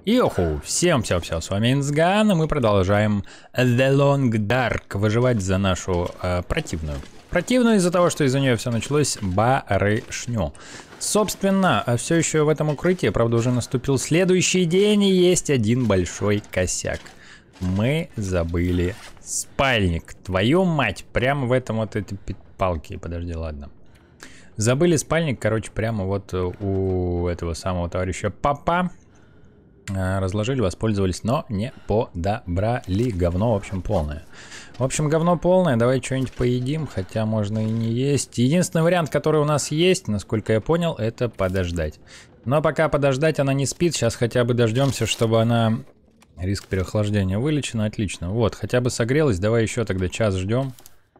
Йоху, всем все, с вами Инсган, и мы продолжаем The Long Dark, выживать за нашу противную из-за того, что из-за нее все началось, барышню. Собственно, все еще в этом укрытии, правда, уже наступил следующий день, и есть один большой косяк. Мы забыли спальник, твою мать, прямо в этом вот эти палки, подожди, ладно. Забыли спальник, короче, прямо вот у этого самого товарища Папа. Разложили, воспользовались, но не подобрали. Говно, в общем, полное. В общем, говно полное. Давай что-нибудь поедим, хотя можно и не есть. Единственный вариант, который у нас есть, насколько я понял, это подождать. Но пока подождать, она не спит. Сейчас хотя бы дождемся, чтобы она... Риск переохлаждения вылечен, отлично. Вот, хотя бы согрелась. Давай еще тогда час ждем.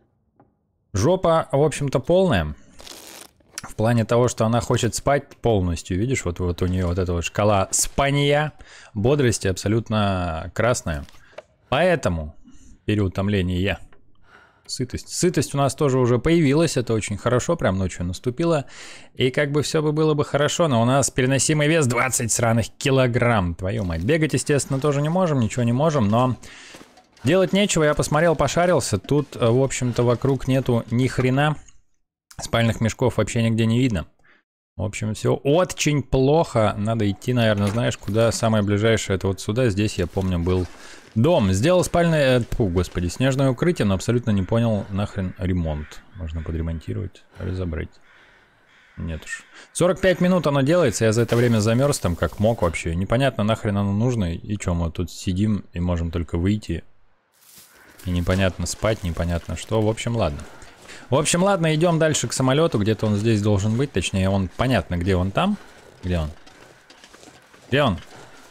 Жопа, в общем-то, полная. В плане того, что она хочет спать полностью, видишь, вот у нее вот эта вот шкала спания, бодрости абсолютно красная. Поэтому переутомление, сытость. Сытость у нас тоже уже появилась, это очень хорошо, прям ночью наступила. И как бы все было бы хорошо, но у нас переносимый вес 20 сраных килограмм, твою мать. Бегать, естественно, тоже не можем, ничего не можем, но делать нечего, я посмотрел, пошарился, тут, в общем-то, вокруг нету ни хрена. Спальных мешков вообще нигде не видно. В общем, все очень плохо. Надо идти, наверное, знаешь, куда самое ближайшее. Это вот сюда. Здесь, я помню, был дом. Сделал спальное... господи, снежное укрытие, но абсолютно не понял нахрен ремонт. Можно подремонтировать, разобрать. Нет уж. 45 минут оно делается. Я за это время замерз там как мог вообще. Непонятно нахрен оно нужно. И что, мы тут сидим и можем только выйти. И непонятно спать, непонятно что. В общем, ладно. В общем, ладно, идем дальше к самолету. Где-то он здесь должен быть. Точнее, он понятно, где он там. Где он? Где он?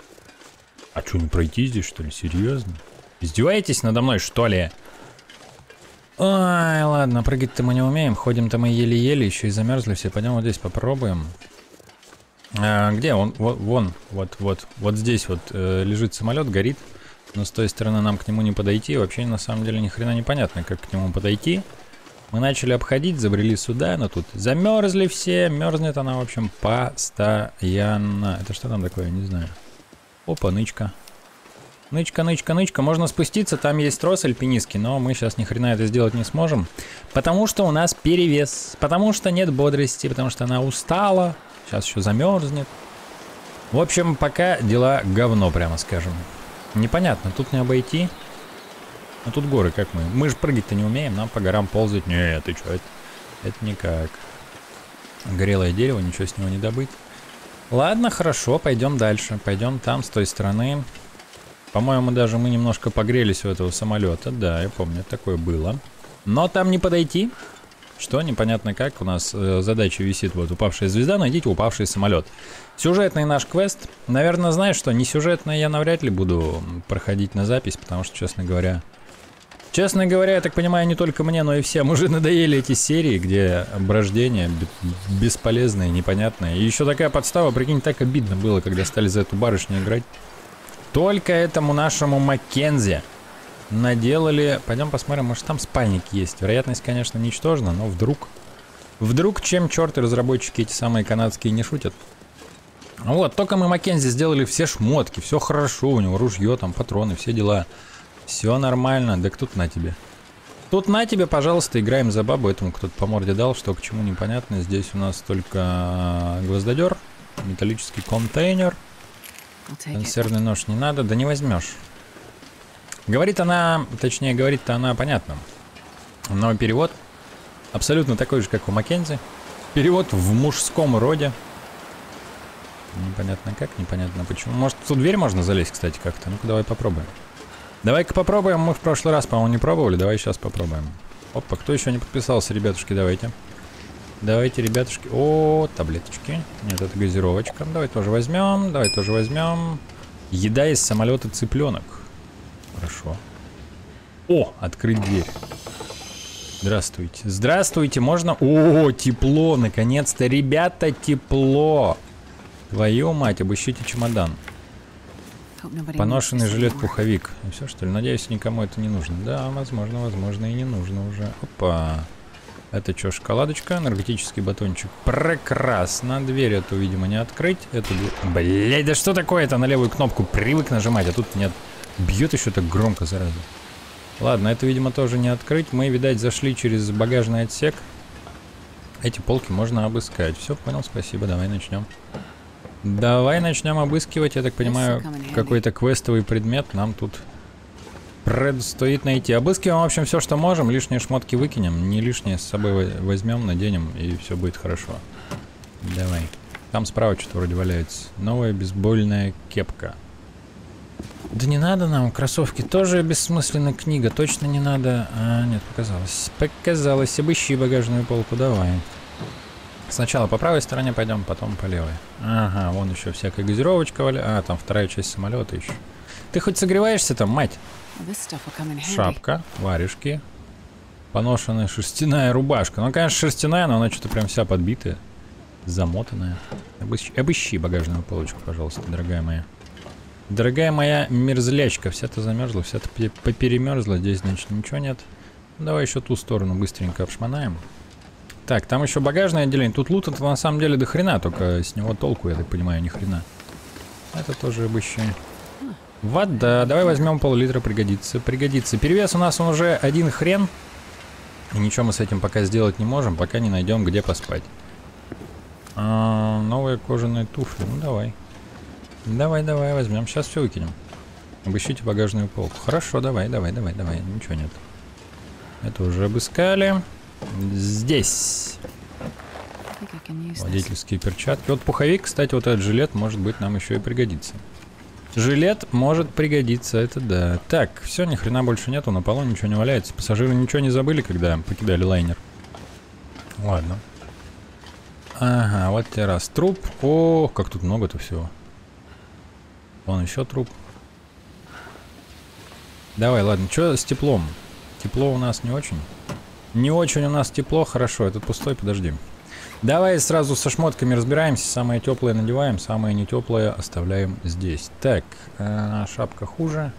А что, не пройти здесь, что ли? Серьезно? Издеваетесь надо мной, что ли? Ой, ладно, прыгать-то мы не умеем. Ходим-то мы еле-еле, еще и замерзли все. Пойдем вот здесь попробуем. Где он? Вот здесь вот лежит самолет, горит. Но с той стороны нам к нему не подойти. Вообще, на самом деле, ни хрена непонятно, как к нему подойти. Мы начали обходить, забрели сюда, но тут замерзли все. Мерзнет она, в общем, постоянно. Это что там такое, не знаю. Опа, нычка. Нычка. Можно спуститься, там есть трос альпинистский, но мы сейчас ни хрена это сделать не сможем. Потому что у нас перевес. Потому что нет бодрости, потому что она устала. Сейчас еще замерзнет. В общем, пока дела говно, прямо скажем. Непонятно, тут не обойти. А тут горы, как мы? Мы же прыгать-то не умеем, нам по горам ползать. Нет, ты что, это никак. Горелое дерево, ничего с него не добыть. Ладно, хорошо, пойдем дальше. Пойдем там, с той стороны. По-моему, даже мы немножко погрелись у этого самолета. Да, я помню, такое было. Но там не подойти. Что, непонятно как. У нас задача висит, вот, упавшая звезда, найдите упавший самолет. Сюжетный наш квест. Наверное, знаешь что, не сюжетный я навряд ли буду проходить на запись, потому что, честно говоря, я так понимаю, не только мне, но и всем уже надоели эти серии, где брождение бесполезное, непонятное. И еще такая подстава, прикинь, так обидно было, когда стали за эту барышню играть. Только этому нашему Маккензи наделали... Пойдем посмотрим, может там спальник есть. Вероятность, конечно, ничтожна, но вдруг чем черты разработчики эти самые канадские не шутят. Вот, только мы Маккензи сделали все шмотки, все хорошо, у него ружье, там патроны, все дела. Все нормально. Да кто-то на тебе. Тут на тебе, пожалуйста, играем за бабу. Этому кто-то по морде дал, что к чему непонятно. Здесь у нас только гвоздодер, металлический контейнер. Консервный нож не надо, да не возьмешь. Говорит она, точнее, говорит-то она понятно. Но перевод абсолютно такой же, как у Маккензи. Перевод в мужском роде. Непонятно как, непонятно почему. Может, в ту дверь можно залезть, кстати, как-то? Ну-ка, давай попробуем. Давай-ка попробуем. Мы в прошлый раз, по-моему, не пробовали. Давай сейчас попробуем. Опа, кто еще не подписался, ребятушки, давайте. Давайте, ребятушки. О, таблеточки. Нет, это газировочка. Давай тоже возьмем. Еда из самолета цыпленок. Хорошо. О, открыть дверь. Здравствуйте. Здравствуйте, можно... О, тепло, наконец-то, ребята, тепло. Твою мать, обыщите чемодан. Поношенный жилет-пуховик. И все, что ли? Надеюсь, никому это не нужно. Да, возможно, и не нужно уже. Опа. Это что, шоколадочка, энергетический батончик. Прекрасно. Дверь эту, видимо, не открыть. Эту дверь... Блядь, да что такое-то? На левую кнопку привык нажимать, а тут нет. Бьет еще так громко, зараза. Ладно, это, видимо, тоже не открыть. Мы, видать, зашли через багажный отсек. Эти полки можно обыскать. Все, понял, спасибо. Давай начнем. Давай начнем обыскивать. Я так понимаю, какой-то квестовый предмет нам тут предстоит найти. Обыскиваем, в общем, все, что можем. Лишние шмотки выкинем. Не лишние с собой возьмем, наденем, и все будет хорошо. Давай. Там справа что-то вроде валяется. Новая бейсбольная кепка. Да не надо нам, кроссовки. Тоже бессмысленная книга. Точно не надо. А, нет, показалось. Показалось. Обыщи багажную полку. Давай. Сначала по правой стороне пойдем, потом по левой. Ага, вон еще всякая газировочка валяется. А, там вторая часть самолета еще. Ты хоть согреваешься там, мать? Шапка, варежки. Поношенная шерстяная рубашка. Ну, конечно, шерстяная, но она что-то прям вся подбитая. Замотанная. Обыщи багажную полочку, пожалуйста, дорогая моя. Дорогая моя мерзлячка. Вся-то замерзла, вся-то поперемерзла. Здесь, значит, ничего нет. Ну, давай еще ту сторону быстренько обшмонаем. Так, там еще багажное отделение. Тут лута-то на самом деле до хрена, только с него толку, я так понимаю, ни хрена. Это тоже обыщи. Вода. Давай возьмем пол-литра, пригодится. Пригодится. Перевес у нас он уже 1 хрен. И ничего мы с этим пока сделать не можем, пока не найдем, где поспать. Новые кожаные туфли. Ну, давай. Давай, возьмем. Сейчас все выкинем. Обыщите багажную полку. Хорошо, давай. Ничего нет. Это уже обыскали. Здесь. Водительские перчатки. Вот пуховик, кстати, вот этот жилет, может быть, нам еще и пригодится. Жилет может пригодиться, это да. Так, все, ни хрена больше нету, на полу ничего не валяется. Пассажиры ничего не забыли, когда покидали лайнер. Ладно. Ага, вот тебе раз. Труп. Ох, как тут много-то всего. Вон еще труп. Давай, ладно, что с теплом? Тепло у нас не очень. Не очень у нас тепло, хорошо, этот пустой, подожди. Давай сразу со шмотками разбираемся. Самые теплые надеваем, самые не теплые оставляем здесь. Так, шапка хуже.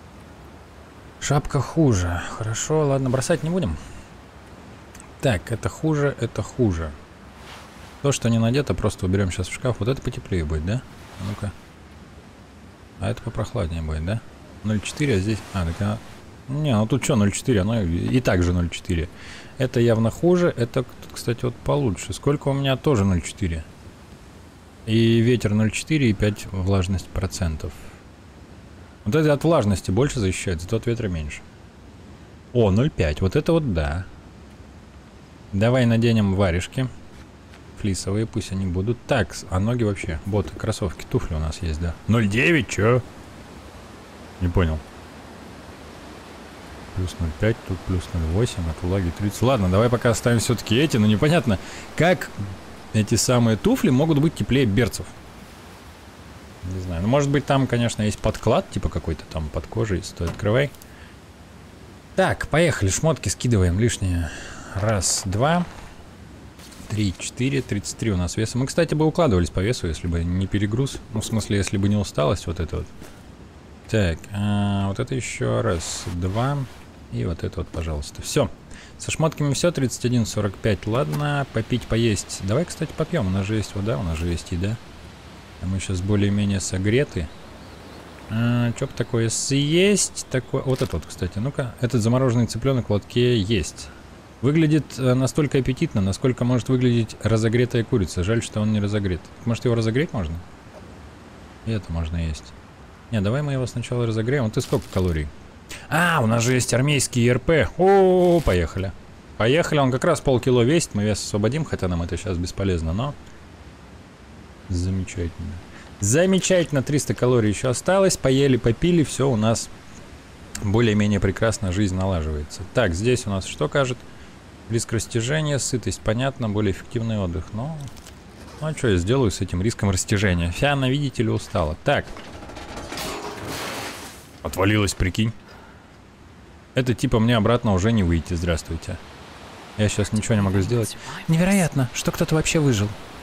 Шапка хуже. Хорошо, ладно, бросать не будем. Так, это хуже, это хуже. То, что не надето, просто уберем сейчас в шкаф. Вот это потеплее будет, да? Ну-ка. А это попрохладнее будет, да? 0,4, а здесь... А, так... Не, ну тут что 0,4, оно и так же 0,4. Это явно хуже, это, кстати, вот получше. Сколько у меня тоже 0,4. И ветер 0,4 и 5 влажность процентов. Вот это от влажности больше защищает, зато от ветра меньше. О, 0,5, вот это вот да. Давай наденем варежки. Флисовые, пусть они будут. Так, а ноги вообще, боты, кроссовки, туфли у нас есть, да. 0,9, чё? Не понял. Плюс 0,5, тут плюс 0,8, от влаги 30. Ладно, давай пока оставим все-таки эти, но непонятно, как эти самые туфли могут быть теплее берцев. Не знаю, ну может быть там, конечно, есть подклад, типа какой-то там под кожей, стой, открывай. Так, поехали, шмотки скидываем лишние. Раз, два, 3, 4, 33 у нас веса. Мы, кстати, бы укладывались по весу, если бы не перегруз. Ну, в смысле, если бы не усталость, вот это вот. Так, вот это еще раз, два. И вот это вот, пожалуйста. Все. Со шмотками все. 31,45. Ладно, попить, поесть. Давай, кстати, попьем. У нас же есть вода, у нас же есть еда. А мы сейчас более-менее согреты. Что бы такое съесть? Такое... Вот это вот, кстати. Ну-ка. Этот замороженный цыпленок в лотке есть. Выглядит настолько аппетитно, насколько может выглядеть разогретая курица. Жаль, что он не разогрет. Может, его разогреть можно? И это можно есть. Не, давай мы его сначала разогреем. Вот ты сколько калорий? А, у нас же есть армейский РП. О, поехали. Поехали, он как раз полкило весит. Мы вес освободим, хотя нам это сейчас бесполезно, но... Замечательно. Замечательно, 300 калорий еще осталось. Поели, попили, все у нас более-менее прекрасно, жизнь налаживается. Так, здесь у нас что кажет? Риск растяжения, сытость, понятно, более эффективный отдых. Ну, а что я сделаю с этим риском растяжения? Фиана, видите ли, устала. Так. Отвалилась, прикинь. Это типа мне обратно уже не выйти. Здравствуйте. Я сейчас ничего не могу сделать. Невероятно, что кто-то вообще выжил.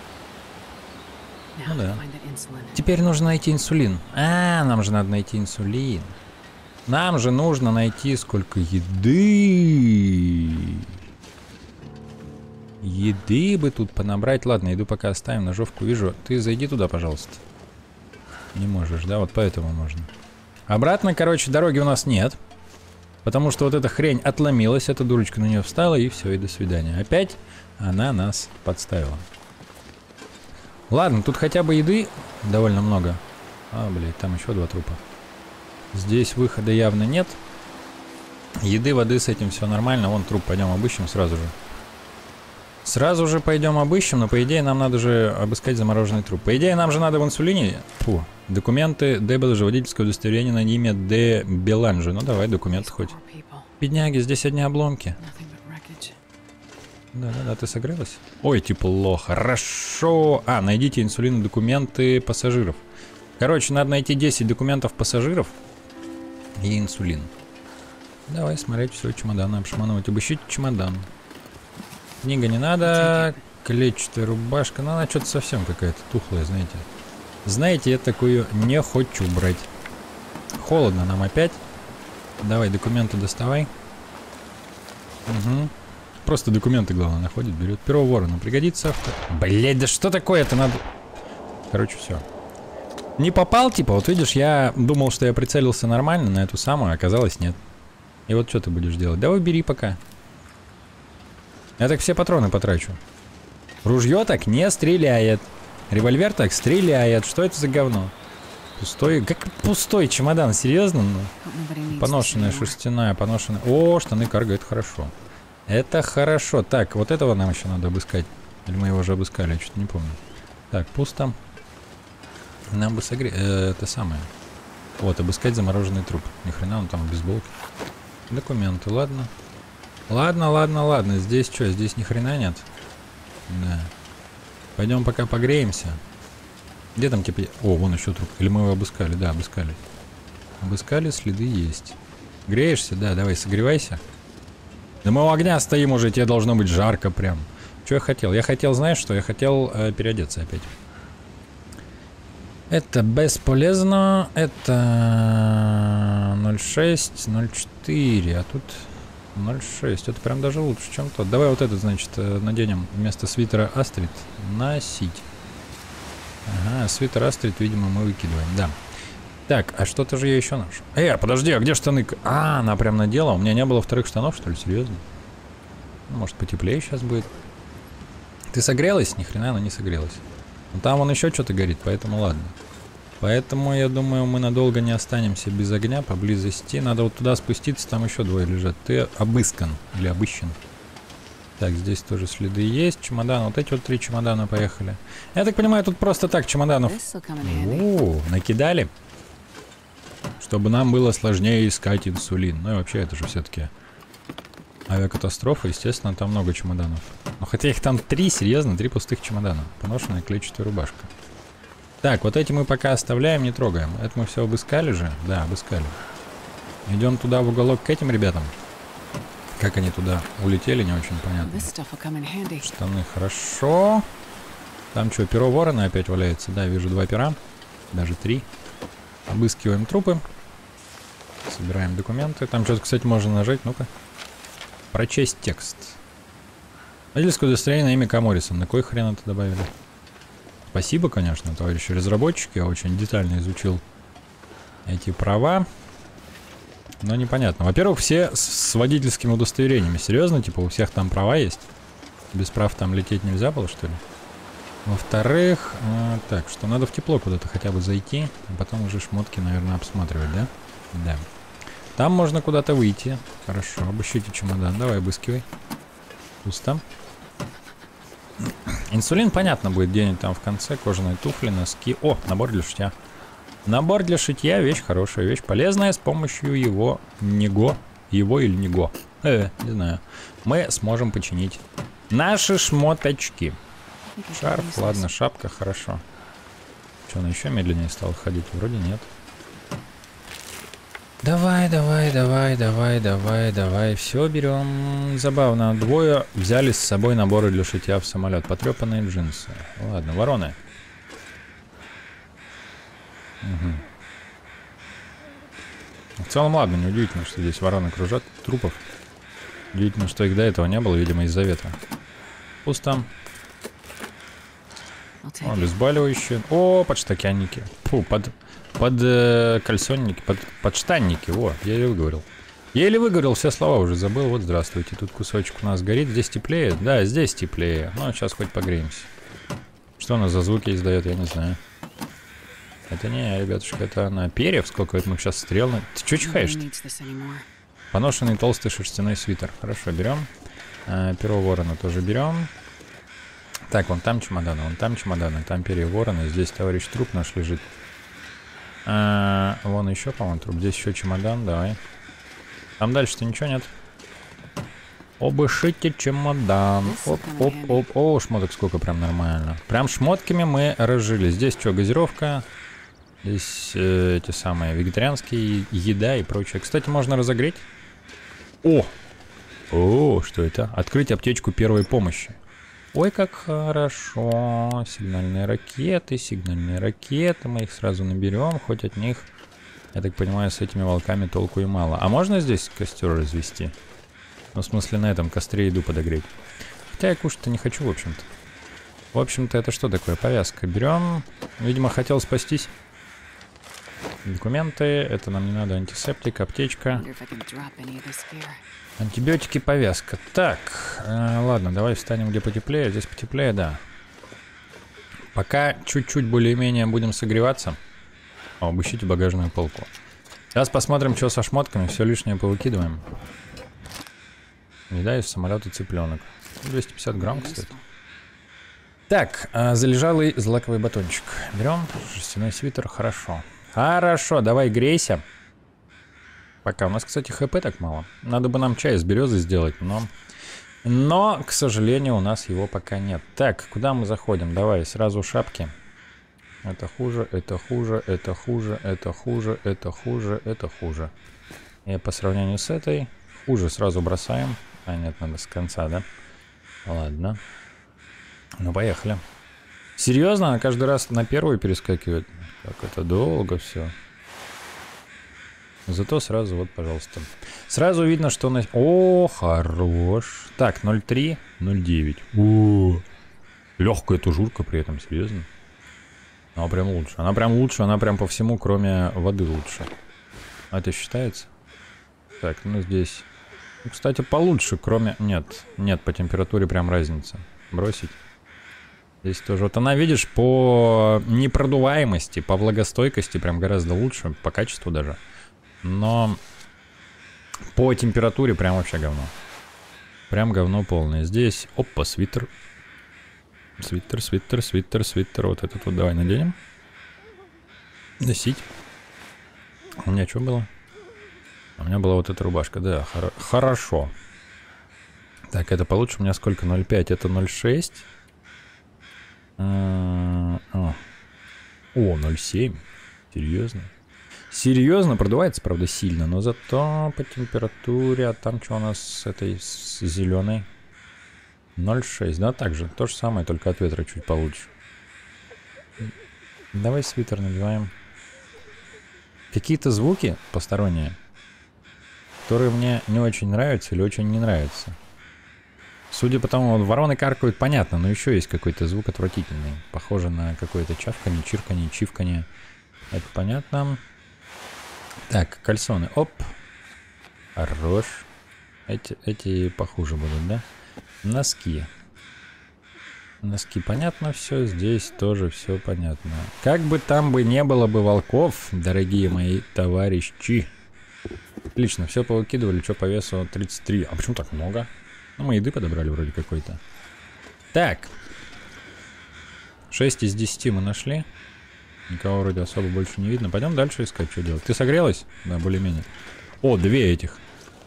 Ну да. Теперь нужно найти инсулин. Нам же надо найти инсулин. Нам же нужно найти сколько еды. Еды бы тут понабрать. Ладно, еду пока оставим. Ножовку вижу. Ты зайди туда, пожалуйста. Не можешь, да? Вот поэтому можно. Обратно, короче, дороги у нас нет. Потому что вот эта хрень отломилась. Эта дурочка на нее встала. И все, и до свидания. Опять она нас подставила. Ладно, тут хотя бы еды довольно много. А, блядь, там еще 2 трупа. Здесь выхода явно нет. Еды, воды, с этим все нормально. Вон труп, пойдем обыщем сразу же. Сразу же пойдем обыщем, но по идее нам надо же обыскать замороженный труп. По идее нам же надо в инсулине. Фу. Документы Д. Беланже, водительское удостоверение на имя Д. Беланже. Ну давай документы хоть. Бедняги, здесь одни обломки. Да, ты согрелась? Ой, тепло, хорошо. А, найдите инсулин и документы пассажиров. Короче, надо найти 10 документов пассажиров и инсулин. Давай смотреть все, чемоданы обшманывать. Обыщите чемодан. Книга не надо. Клетчатая рубашка. Ну, она что-то совсем какая-то тухлая, знаете. Знаете, я такую не хочу брать. Холодно нам опять. Давай, документы доставай. Угу. Просто документы, главное, находит, берет. Перо ворона пригодится. Блять, да что такое? Это надо... Короче, все. Не попал, типа, вот видишь, я думал, что я прицелился нормально на эту самую, а оказалось нет. И вот что ты будешь делать? Давай бери пока. Я так все патроны потрачу. Ружье так не стреляет. Револьвер так стреляет. Что это за говно? Пустой... Как пустой чемодан, серьезно? Ну? Поношенная шерстяная, поношенная... О, штаны карго, это хорошо. Это хорошо. Так, вот этого нам еще надо обыскать. Или мы его уже обыскали, я что-то не помню. Так, пусто. Нам бы согреть... это самое. Вот, обыскать замороженный труп. Ни хрена он там в бейсболке. Документы, ладно. Ладно. Здесь что, здесь ни хрена нет? Да. Пойдем пока погреемся. Где там типа... О, вон еще труп. Или мы его обыскали? Да, обыскали. Обыскали, следы есть. Греешься? Да, давай, согревайся. Да мы у огня стоим уже, тебе должно быть жарко прям. Что я хотел? Я хотел, знаешь что? Я хотел переодеться опять. Это бесполезно. Это 0,6, 0,4. А тут 0,6. Это прям даже лучше, чем тот. Давай вот этот, значит, наденем вместо свитера Астрид. Носить. Ага, свитер Астрид, видимо, мы выкидываем. Да. Так, а что-то же я еще ношу. Подожди, а где штаны? А, она прям надела. У меня не было вторых штанов, что ли? Серьезно? Ну, может, потеплее сейчас будет. Ты согрелась? Ни хрена она не согрелась. Но там вон еще что-то горит, поэтому ладно. Поэтому, я думаю, мы надолго не останемся без огня поблизости. Надо вот туда спуститься, там еще 2 лежат. Ты обыскан или обыщен. Так, здесь тоже следы есть. Чемодан, вот эти вот 3 чемодана поехали. Я так понимаю, тут просто так чемоданов... О, накидали. Чтобы нам было сложнее искать инсулин. Ну и вообще, это же все-таки авиакатастрофа. Естественно, там много чемоданов. Но хотя их там 3, серьезно, 3 пустых чемодана. Поношенная клетчатая рубашка. Так, вот эти мы пока оставляем, не трогаем. Это мы все обыскали же? Да, обыскали. Идем туда в уголок к этим ребятам. Как они туда улетели, не очень понятно. Штаны хорошо. Там что, перо ворона опять валяется? Да, вижу 2 пера. Даже 3. Обыскиваем трупы. Собираем документы. Там что-то, кстати, можно нажать. Ну-ка. Прочесть текст. Водительское удостоверение на имя К. Моррисон. На кой хрен это добавили? Спасибо, конечно, товарищи разработчики. Я очень детально изучил эти права. Но непонятно. Во-первых, все с водительскими удостоверениями. Серьезно? Типа у всех там права есть? Без прав там лететь нельзя было, что ли? Во-вторых, так, что надо в тепло куда-то хотя бы зайти, а потом уже шмотки, наверное, обсматривать, да? Да. Там можно куда-то выйти. Хорошо, обыщите чемодан. Давай, обыскивай. Пусто. Инсулин, понятно, будет где-нибудь там в конце. Кожаные туфли, носки. О, набор для шитья. Набор для шитья, вещь хорошая, вещь полезная. С помощью его или него, не знаю, мы сможем починить наши шмоточки. Шарф, ладно, шапка, хорошо. Что, она еще медленнее стала ходить? Вроде нет. Давай. Все берем. Забавно. 2 взяли с собой наборы для шитья в самолет. Потрепанные джинсы. Ладно, вороны. Угу. В целом, ладно, неудивительно, что здесь вороны кружат трупов. Удивительно, что их до этого не было, видимо, из-за ветра. Пусто. О, обезболивающие. О, подштакянники. Фу, под кальсонники, под штанники. Во, я еле выговорил. Еле выговорил, все слова уже забыл. Вот, здравствуйте. Тут кусочек у нас горит. Здесь теплее? Да, здесь теплее. Ну, сейчас хоть погреемся. Что у нас за звуки издает, я не знаю. Это не, ребятушка, это на перьев. Сколько это мы сейчас стрел? Ты что чихаешь-то? Поношенный толстый шерстяной свитер. Хорошо, берем. Перо ворона тоже берем. Так, вон там чемоданы, там перья ворона. Здесь товарищ труп наш лежит. Вон еще, по-моему, труп. Здесь еще чемодан, давай. Там дальше-то ничего нет. Обышите чемодан. Оп. О, шмоток сколько, прям нормально. Прям шмотками мы разжили. Здесь что, газировка? Здесь эти самые вегетарианские, еда и прочее. Кстати, можно разогреть. О, что это? Открыть аптечку первой помощи. Ой, как хорошо. Сигнальные ракеты. Мы их сразу наберем. Хоть от них, я так понимаю, с этими волками толку и мало. А можно здесь костер развести? Ну, в смысле, на этом костре еду подогреть. Хотя я кушать-то не хочу, в общем-то. В общем-то, это что такое? Повязка. Берем. Видимо, хотел спастись. Документы. Это нам не надо. Антисептик, аптечка. Антибиотики, повязка. Так, ладно, давай встанем где потеплее. Здесь потеплее, да. Пока чуть-чуть более-менее будем согреваться. О, обыщите багажную полку. Сейчас посмотрим, что со шмотками. Все лишнее повыкидываем. Еда из самолета цыпленок. 250 грамм, кстати. Так, залежалый злаковый батончик. Берем. Шерстяной свитер, хорошо. Хорошо, давай грейся. Пока. У нас, кстати, хп так мало. Надо бы нам чай из березы сделать, но, к сожалению, у нас его пока нет. Так, куда мы заходим? Давай, сразу шапки. Это хуже, это хуже, это хуже, это хуже, это хуже, это хуже. И по сравнению с этой, хуже сразу бросаем. А, нет, надо с конца, да? Ладно. Ну, поехали. Серьезно? Она каждый раз на первую перескакивает? Как это долго все. Зато сразу, вот, пожалуйста. Сразу видно, что на... О, хорош. Так, 0,3, 0,9. О, легкая тужурка при этом, серьезно. Она прям лучше. Она прям по всему, кроме воды лучше. А это считается? Так, ну здесь... Ну, кстати, получше, кроме... Нет, по температуре прям разница. Бросить. Здесь тоже. Вот она, видишь, по непродуваемости, по влагостойкости прям гораздо лучше, по качеству даже. Но по температуре прям вообще говно. Прям говно полное. Здесь, опа, свитер. Свитер. Вот этот вот давай наденем. Носить. У меня что было? У меня была вот эта рубашка. Да, хорошо. Так, это получше. У меня сколько? 0,5. Это 0,6. О, 0,7. Серьезно? Серьезно, продувается, правда, сильно, но зато по температуре, а там что у нас с этой, с зеленой? 0,6, да, так же, то же самое, только от ветра чуть получше. Давай свитер надеваем. Какие-то звуки посторонние, которые мне не очень нравятся или очень не нравятся. Судя по тому, вот вороны каркают, понятно, но еще есть какой-то звук отвратительный. Похоже на какое-то чавканье, чирканье, чивканье. Это понятно. Так, кальсоны. Оп. Хорош. Эти похуже будут, да? Носки. Носки понятно все. Здесь тоже все понятно. Как бы там бы не было бы волков, дорогие мои товарищи. Отлично, все повыкидывали. Что по весу? 33. А почему так много? Ну, мы еды подобрали вроде какой-то. Так. 6 из 10 мы нашли. Никого вроде особо больше не видно. Пойдем дальше искать, что делать. Ты согрелась? Да, более-менее. О, 2 этих.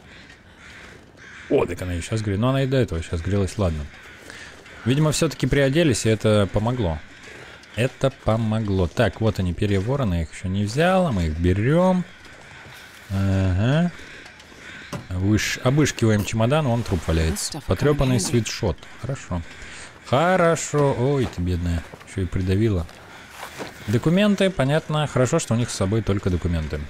О, так она и сейчас греет. Но она и до этого сейчас грелась, ладно. Видимо, все-таки приоделись, и это помогло. Это помогло. Так, вот они, перья ворона. Я их еще не взял, а мы их берем. Ага. Обыскиваем чемодан, вон труп валяется. Потрепанный свитшот. Хорошо. Хорошо. Ой, ты бедная. Еще и придавила. Документы, понятно. Хорошо, что у них с собой только документы.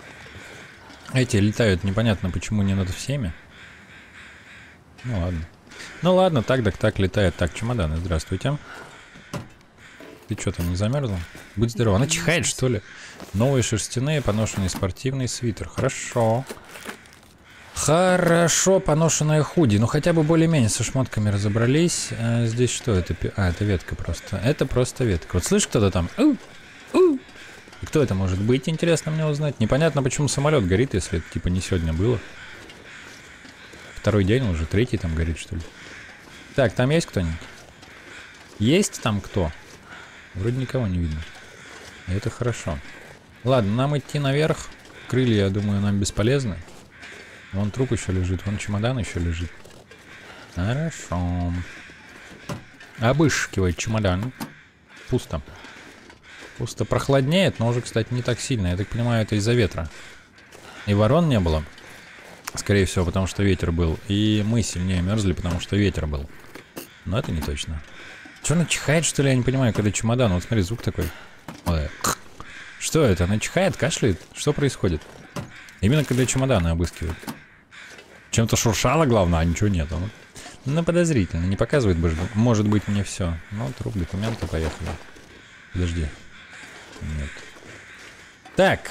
Эти летают непонятно почему не над всеми. Ну ладно. Ну ладно, так летает. Так, чемоданы, здравствуйте. Ты что там, не замерзла? Будь здорова. Она чихает, что ли? Новые шерстяные, поношенный спортивный свитер. Хорошо. Хорошо, поношенная худи. Ну хотя бы более-менее со шмотками разобрались. А здесь что это? А, это ветка просто. Это просто ветка. Вот слышишь, кто-то там? И кто это может быть, интересно мне узнать. Непонятно, почему самолет горит, если это типа не сегодня было. Второй день уже, третий там горит, что ли. Так, там есть кто-нибудь? Есть там кто? Вроде никого не видно. И это хорошо. Ладно, нам идти наверх. Крылья, я думаю, нам бесполезны. Вон труп еще лежит, вон чемодан еще лежит. Хорошо. Обыскивать чемодан. Пусто. Пусто, прохладнеет, но уже, кстати, не так сильно. Я так понимаю, это из-за ветра. И ворон не было. Скорее всего, потому что ветер был. И мы сильнее мерзли, потому что ветер был. Но это не точно. Че она чихает, что ли? Я не понимаю, когда чемодан. Вот смотри, звук такой. Что это? Она чихает, кашляет? Что происходит? Именно когда чемоданы обыскивают. Чем-то шуршало, главное, а ничего нет. Ну, подозрительно. Не показывает, может быть, мне все. Ну, труп, документы, поехали. Подожди. Нет. Так.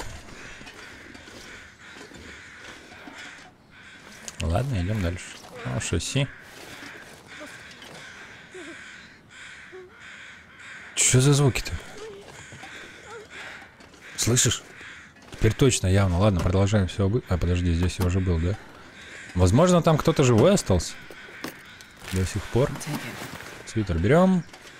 Ладно, идем дальше. Ну, шасси. Что за звуки-то? Слышишь? Теперь точно, явно. Ладно, продолжаем все. А, подожди, здесь я уже был, да? Возможно, там кто-то живой остался. До сих пор. Свитер берем.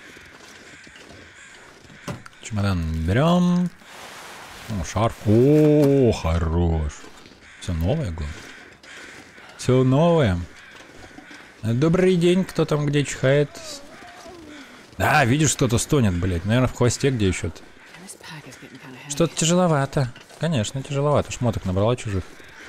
Чемодан берем. О, шарф. О, хорош. Все новое, главное. Все новое. Добрый день, кто там где чихает? А, видишь, кто-то стонет, блядь. Наверное, в хвосте где еще-то. Что-то тяжеловато. Конечно, тяжеловато. Шмоток набрала чужих.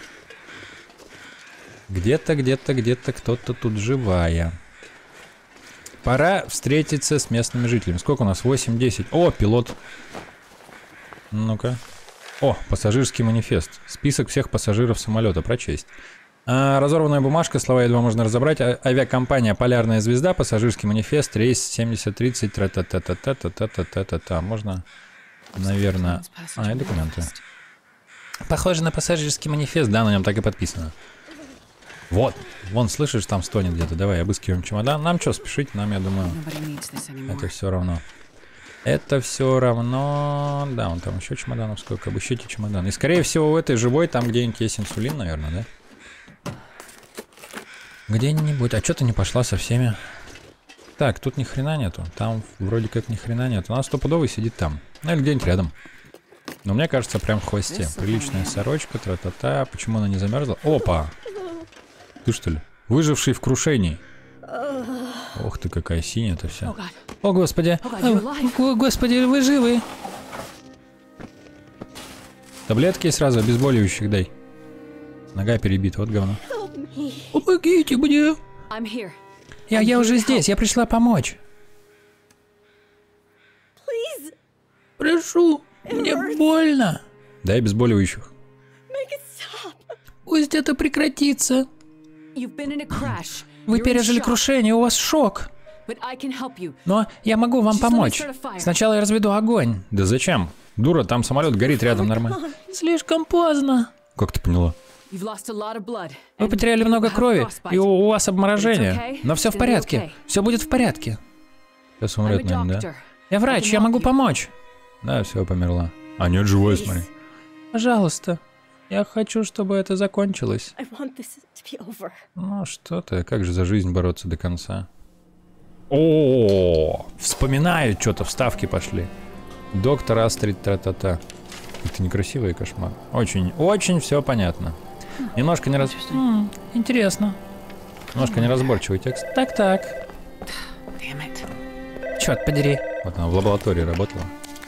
Где-то кто-то тут живая. Пора встретиться с местными жителями. Сколько у нас? 8-10. О, пилот. Ну-ка. О, пассажирский манифест. Список всех пассажиров самолета. Прочесть. Разорванная бумажка, слова едва можно разобрать. Авиакомпания «Полярная звезда», пассажирский манифест, рейс 7030, тра-та-та-та-та-та-та-та-та-та. Можно, наверное... и документы. Похоже на пассажирский манифест, да, на нем так и подписано. Вот, вон, слышишь, там стонет где-то. Давай, обыскиваем чемодан. Нам что, спешить? Нам, я думаю, это все равно. Это все равно... Да, вон там еще чемоданов сколько. Обыщите чемодан. И, скорее всего, у этой живой там где-нибудь есть инсулин, наверное, да? Где-нибудь. А что ты не пошла со всеми? Так, тут ни хрена нету. Там вроде как ни хрена нету. Она стопудовый сидит там. Ну или где-нибудь рядом. Но мне кажется, прям в хвосте. Приличная сорочка, тра-та-та. Почему она не замерзла? Опа! Ты что ли? Выживший в крушении. Ох ты, какая синяя-то вся. О, господи. О, господи, вы живы. Таблетки сразу обезболивающих дай. Нога перебита, вот говно. Помогите мне. Я уже здесь, я пришла помочь. Прошу, мне больно. Дай обезболивающих. Пусть это прекратится. Вы пережили крушение, у вас шок. Но я могу вам помочь. Сначала я разведу огонь. Да зачем? Дура, там самолет горит рядом нормально. Слишком поздно. Как ты поняла? Вы потеряли много крови, и у вас обморожение. Но все в порядке. Все будет в порядке. Сейчас умрет, наверное, да? Я врач, я могу помочь. Да, все, померла. А нет, живой, смотри. Пожалуйста. Я хочу, чтобы это закончилось. Ну что ты, как же за жизнь бороться до конца? О, вспоминаю, что-то вставки пошли. Доктор Астрид тра-та-та. Это некрасивый кошмар. Очень, очень все понятно. Немножко не интересно. Немножко неразборчивый текст. Так. Черт подери. Вот она в лаборатории работала.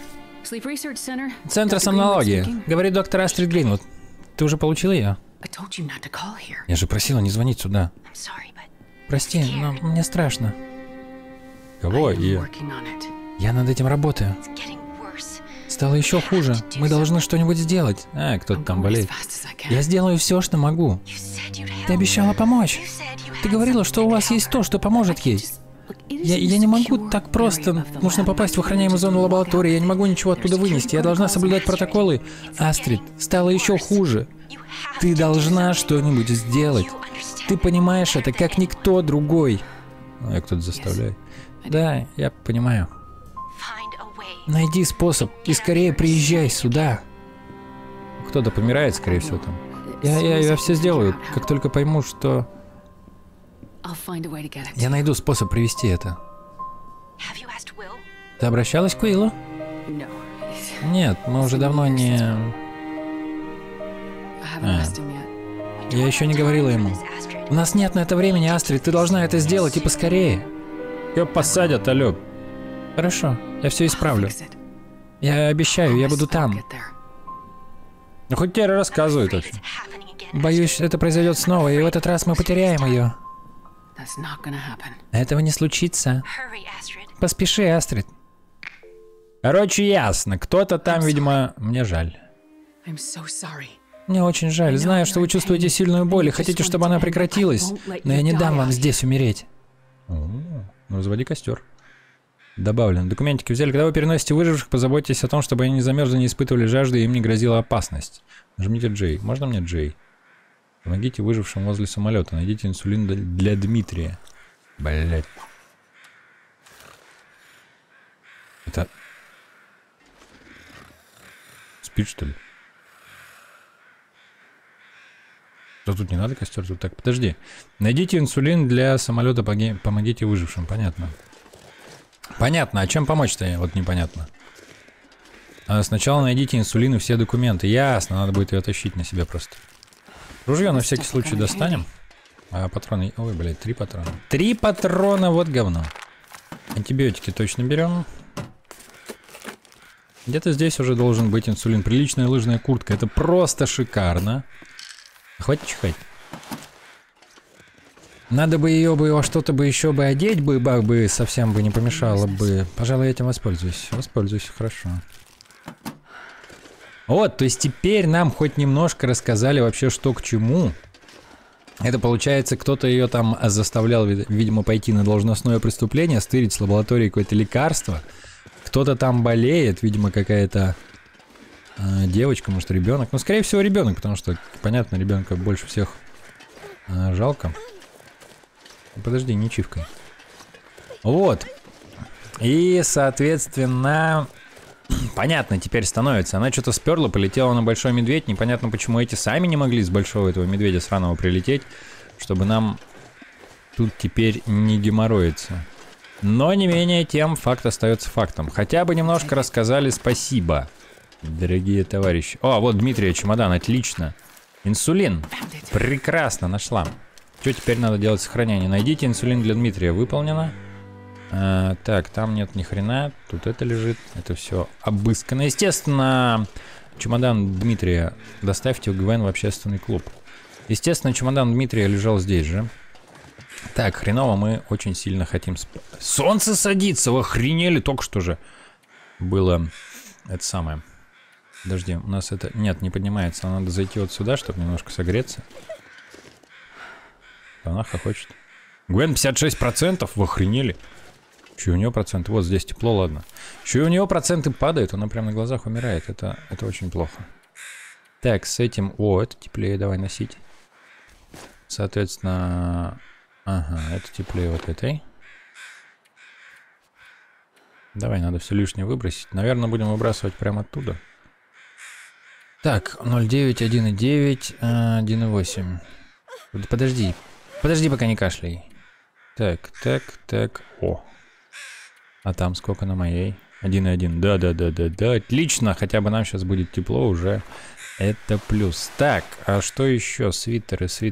Центр сомнологии. Говорит доктор Астрид Гринвуд. Ты уже получил ее? Я же просила не звонить сюда. Прости, но мне страшно. Кого? Я над этим работаю. Стало еще хуже. Мы должны что-нибудь сделать. Кто-то там болеет. Я сделаю все, что могу. Ты обещала помочь. Ты говорила, что у вас есть то, что поможет ей. Я не могу так просто. Нужно попасть в охраняемую зону лаборатории. Я не могу ничего оттуда вынести. Я должна соблюдать протоколы. Астрид, стало еще хуже. Ты должна что-нибудь сделать. Ты понимаешь это, как никто другой. Я кто-то заставляет. Да, я понимаю. Найди способ и скорее приезжай сюда. Кто-то помирает, скорее всего, там. Я все сделаю, как только пойму, что... Я найду способ привести это. Ты обращалась к Уиллу? Нет, мы уже давно не... Я еще не говорила ему. У нас нет на это времени, Астрид, ты должна это сделать и поскорее. Ее посадят, алё. Хорошо, я все исправлю. Я обещаю, я буду там. Ну хоть теперь рассказывают вообще. Боюсь, это произойдет снова, и в этот раз мы потеряем ее. Этого не случится. Поспеши, Астрид. Короче, ясно. Кто-то там, видимо... Мне жаль. Мне очень жаль. Знаю, что вы чувствуете сильную боль и хотите, чтобы она прекратилась. Но я не дам вам здесь умереть. Ну, разводи костер. Добавлено. Документики взяли. Когда вы переносите выживших, позаботьтесь о том, чтобы они не замерзли, не испытывали жажды и им не грозила опасность. Нажмите Джей. Можно мне Джей? Помогите выжившим возле самолета. Найдите инсулин для Дмитрия. Блять. Это... Спит, что ли? Что тут не надо костер? Тут так, подожди. Найдите инсулин для самолета, помогите выжившим. Понятно. Понятно. А чем помочь-то? Вот непонятно. Сначала найдите инсулин и все документы. Ясно. Надо будет ее тащить на себе просто. Ружье на всякий случай достанем. А патроны... Ой, блядь, 3 патрона. 3 патрона, вот говно. Антибиотики точно берем. Где-то здесь уже должен быть инсулин. Приличная лыжная куртка. Это просто шикарно. Хватит чихать. Надо бы ее бы во что-то бы еще бы одеть бы, совсем бы не помешало бы. Пожалуй, этим воспользуюсь. Воспользуюсь, хорошо. Вот, то есть теперь нам хоть немножко рассказали вообще, что к чему. Это получается, кто-то ее там заставлял, видимо, пойти на должностное преступление, стырить с лаборатории какое-то лекарство. Кто-то там болеет, видимо, какая-то девочка, может, ребенок. Ну, скорее всего, ребенок, потому что, понятно, ребенка больше всех жалко. Подожди, не чивкай. Вот. И, соответственно... Понятно теперь становится. Она что-то сперла, полетела на большой медведь. Непонятно, почему эти сами не могли с большого этого медведя сраного прилететь, чтобы нам тут теперь не геморроиться. Но не менее тем, факт остается фактом. Хотя бы немножко рассказали, спасибо, дорогие товарищи. О, вот Дмитрия чемодан, отлично. Инсулин. Прекрасно, нашла. Что теперь надо делать? Сохранение. Найдите инсулин для Дмитрия. Выполнено. Так, там нет ни хрена. Тут это лежит. Это все обыскано. Естественно, чемодан Дмитрия доставьте в ГВН в общественный клуб. Естественно, чемодан Дмитрия лежал здесь же. Так, хреново мы очень сильно хотим... Солнце садится! Вы охренели? Только что же было это самое. Подожди, у нас это... Нет, не поднимается. Надо зайти вот сюда, чтобы немножко согреться. Она хохочет. Гвен 56%? Вы охренели? Еще у нее проценты. Вот здесь тепло, ладно. Еще и у нее проценты падают, она прямо на глазах умирает. Это очень плохо. Так, с этим... О, это теплее, давай носить. Соответственно... Ага, это теплее вот этой. Давай, надо все лишнее выбросить. Наверное, будем выбрасывать прямо оттуда. Так, 0,9, 1,9, 1,8. Подожди. Подожди, пока не кашляй. Так. О. А там сколько на моей? 1,1. Да. Отлично. Хотя бы нам сейчас будет тепло уже. Это плюс. Так, а что еще? Свитеры. Все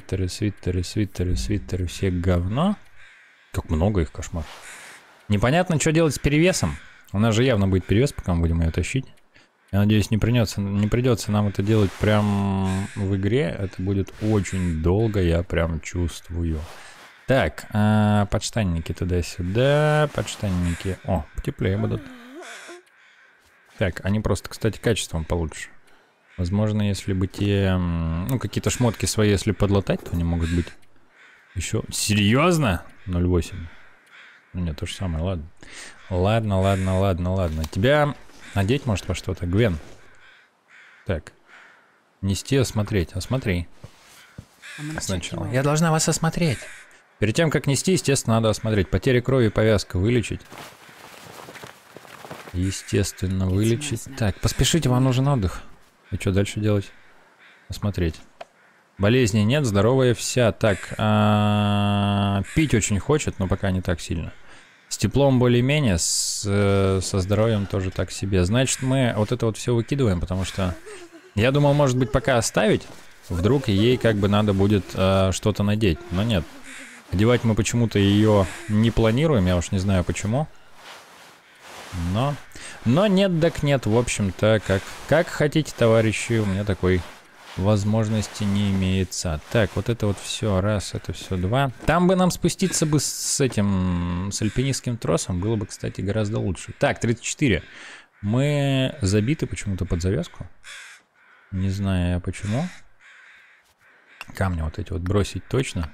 говно. Как много их, кошмар. Непонятно, что делать с перевесом. У нас же явно будет перевес, пока мы будем ее тащить. Я надеюсь, не придется нам это делать прям в игре. Это будет очень долго, я прям чувствую. Так, подштанники туда-сюда. Подштанники. О, потеплее будут. Так, они просто, кстати, качеством получше. Возможно, если бы те... Ну, какие-то шмотки свои, если подлатать, то они могут быть Еще. Серьезно? 0,8. Ну нет, то же самое, ладно. Ладно. Тебя надеть может во что-то, Гвен? Так. Нести, осмотреть. Осмотри. Сначала. Я должна вас осмотреть. Перед тем, как нести, естественно, надо осмотреть. Потеря крови и повязка вылечить. Естественно, вылечить. Так, поспешите, вам нужен отдых. И что дальше делать? Осмотреть. Болезней нет, здоровая вся. Так, пить очень хочет, но пока не так сильно. С теплом более-менее, со здоровьем тоже так себе. Значит, мы вот это вот все выкидываем, потому что... Я думал, может быть, пока оставить. Вдруг ей как бы надо будет что-то надеть. Но нет. Одевать мы почему-то ее не планируем, я уж не знаю почему. Но нет, так нет, в общем-то, как хотите, товарищи, у меня такой возможности не имеется. Так, вот это вот все, раз, это все два. Там бы нам спуститься бы с альпинистским тросом, было бы, кстати, гораздо лучше. Так, 34. Мы забиты почему-то под завязку. Не знаю я почему. Камни вот эти вот бросить точно.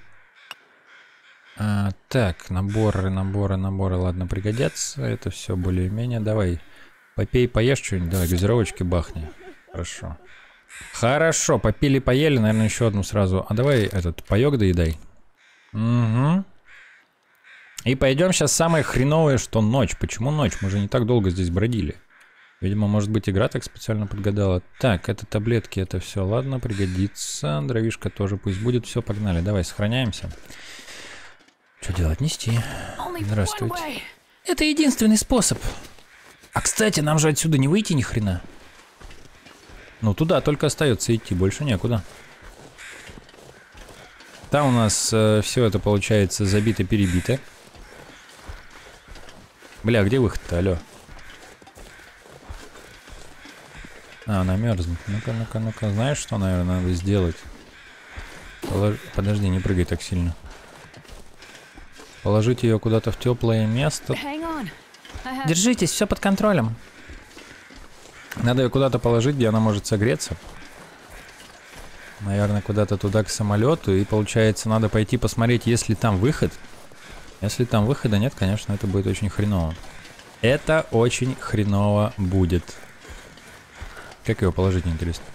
Так, наборы, ладно, пригодятся. Это все более-менее. Давай, попей, поешь что-нибудь. Давай, газировочки бахни. Хорошо. Хорошо, попили, поели, наверное, еще одну сразу. А давай этот паёк доедай. Угу. И пойдем сейчас самое хреновое, что ночь. Почему ночь? Мы же не так долго здесь бродили. Видимо, может быть, игра так специально подгадала. Так, это таблетки, это все, ладно, пригодится. Дровишка тоже пусть будет. Все, погнали. Давай, сохраняемся. Что делать? Нести. Здравствуйте. Это единственный способ. А, кстати, нам же отсюда не выйти ни хрена. Ну, туда только остается идти, больше некуда. Там у нас все это, получается, забито-перебито. Бля, где выход-то, алло? Она мерзнет. Ну-ка. Знаешь, что, наверное, надо сделать? Подожди, не прыгай так сильно. Положить ее куда-то в теплое место. Держитесь, все под контролем. Надо ее куда-то положить, где она может согреться. Наверное, куда-то туда, к самолету. И получается, надо пойти посмотреть, есть ли там выход. Если там выхода нет, конечно, это будет очень хреново. Это очень хреново будет. Как его положить, интересно?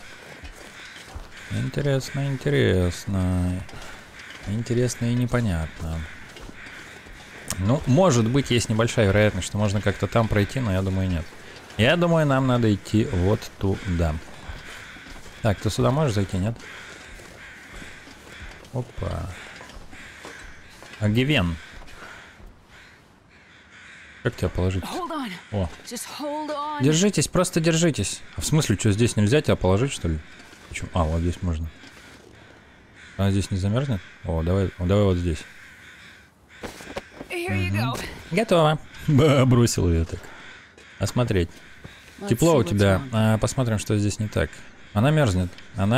Интересно и непонятно. Ну, может быть, есть небольшая вероятность, что можно как-то там пройти, но я думаю, нет. Я думаю, нам надо идти вот туда. Так, ты сюда можешь зайти, нет? Опа. А Гвен? Как тебя положить? О. Держитесь, просто держитесь. А в смысле, что, здесь нельзя тебя положить, что ли? Почему? А, вот здесь можно. Она здесь не замерзнет? О, давай вот здесь. Угу. Готово. Бросил ее так. Осмотреть. Тепло у тебя. Посмотрим, что здесь не так. Она мерзнет.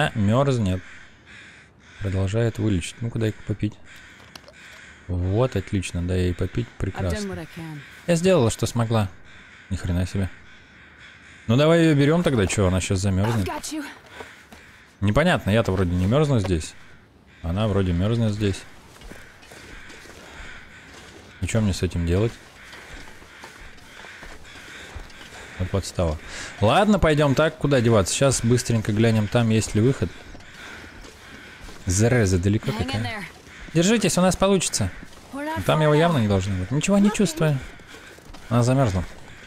Продолжает вылечить. Ну-ка, дай-ка попить. Вот, отлично. Дай ей попить. Прекрасно. Я сделала, что смогла. Ни хрена себе. Ну, давай ее берем тогда. Что, она сейчас замерзнет? Непонятно. Я-то вроде не мерзну здесь. Она вроде мерзнет здесь. И что мне с этим делать? Вот подстава. Ладно, пойдем так. Куда деваться? Сейчас быстренько глянем, там есть ли выход. Зараза, далеко какая. Держитесь, у нас получится. Там его явно не должно быть. Ничего не чувствую. Она замерзла.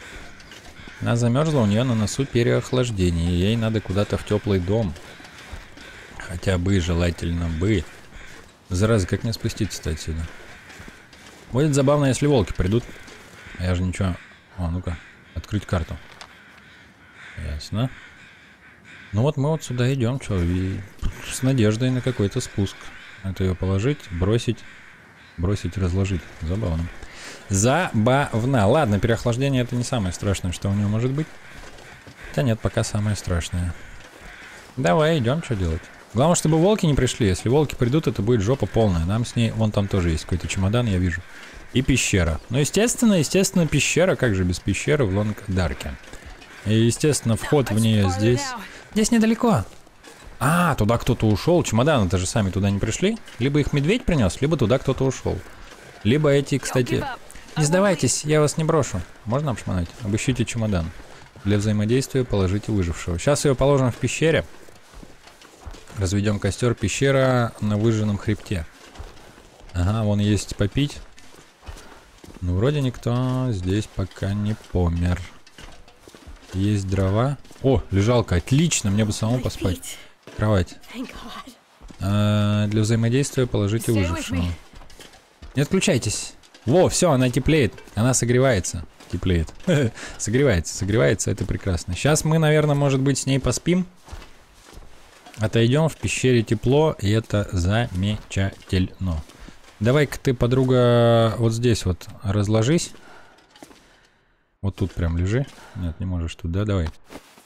У нее на носу переохлаждение. Ей надо куда-то в теплый дом. Хотя бы, желательно бы. Зараза, как мне спуститься-то отсюда? Будет забавно, если волки придут. А я же ничего... О, ну-ка, открыть карту. Ясно. Ну вот мы вот сюда идем, что, и с надеждой на какой-то спуск. Это ее положить, бросить, разложить. Забавно. Забавно. Ладно, переохлаждение это не самое страшное, что у нее может быть. Хотя нет, пока самое страшное. Давай, идем, что делать. Главное, чтобы волки не пришли. Если волки придут, это будет жопа полная. Нам с ней... Вон там тоже есть какой-то чемодан, я вижу. И пещера. Ну, естественно, пещера. Как же без пещеры в Лонг-Дарке? И, естественно, вход в нее здесь. Здесь недалеко. А, туда кто-то ушел. Чемоданы-то же сами туда не пришли. Либо их медведь принес, либо туда кто-то ушел. Либо эти, кстати... Не сдавайтесь, я вас не брошу. Можно обшмонать? Обыщите чемодан. Для взаимодействия положите выжившего. Сейчас ее положим в пещере. Разведем костер. Пещера на выжженном хребте. Ага, вон есть попить. Ну, вроде никто здесь пока не помер. Есть дрова. О, лежалка. Отлично, мне бы самому поспать. Кровать. Для взаимодействия положите выжившего. Не отключайтесь. Во, все, она теплеет. Она согревается. Теплеет. Согревается, это прекрасно. Сейчас мы, наверное, может быть, с ней поспим. Отойдем, в пещере тепло, и это замечательно. Давай-ка ты, подруга, вот здесь вот разложись. Вот тут прям лежи. Нет, не можешь тут, да? Давай.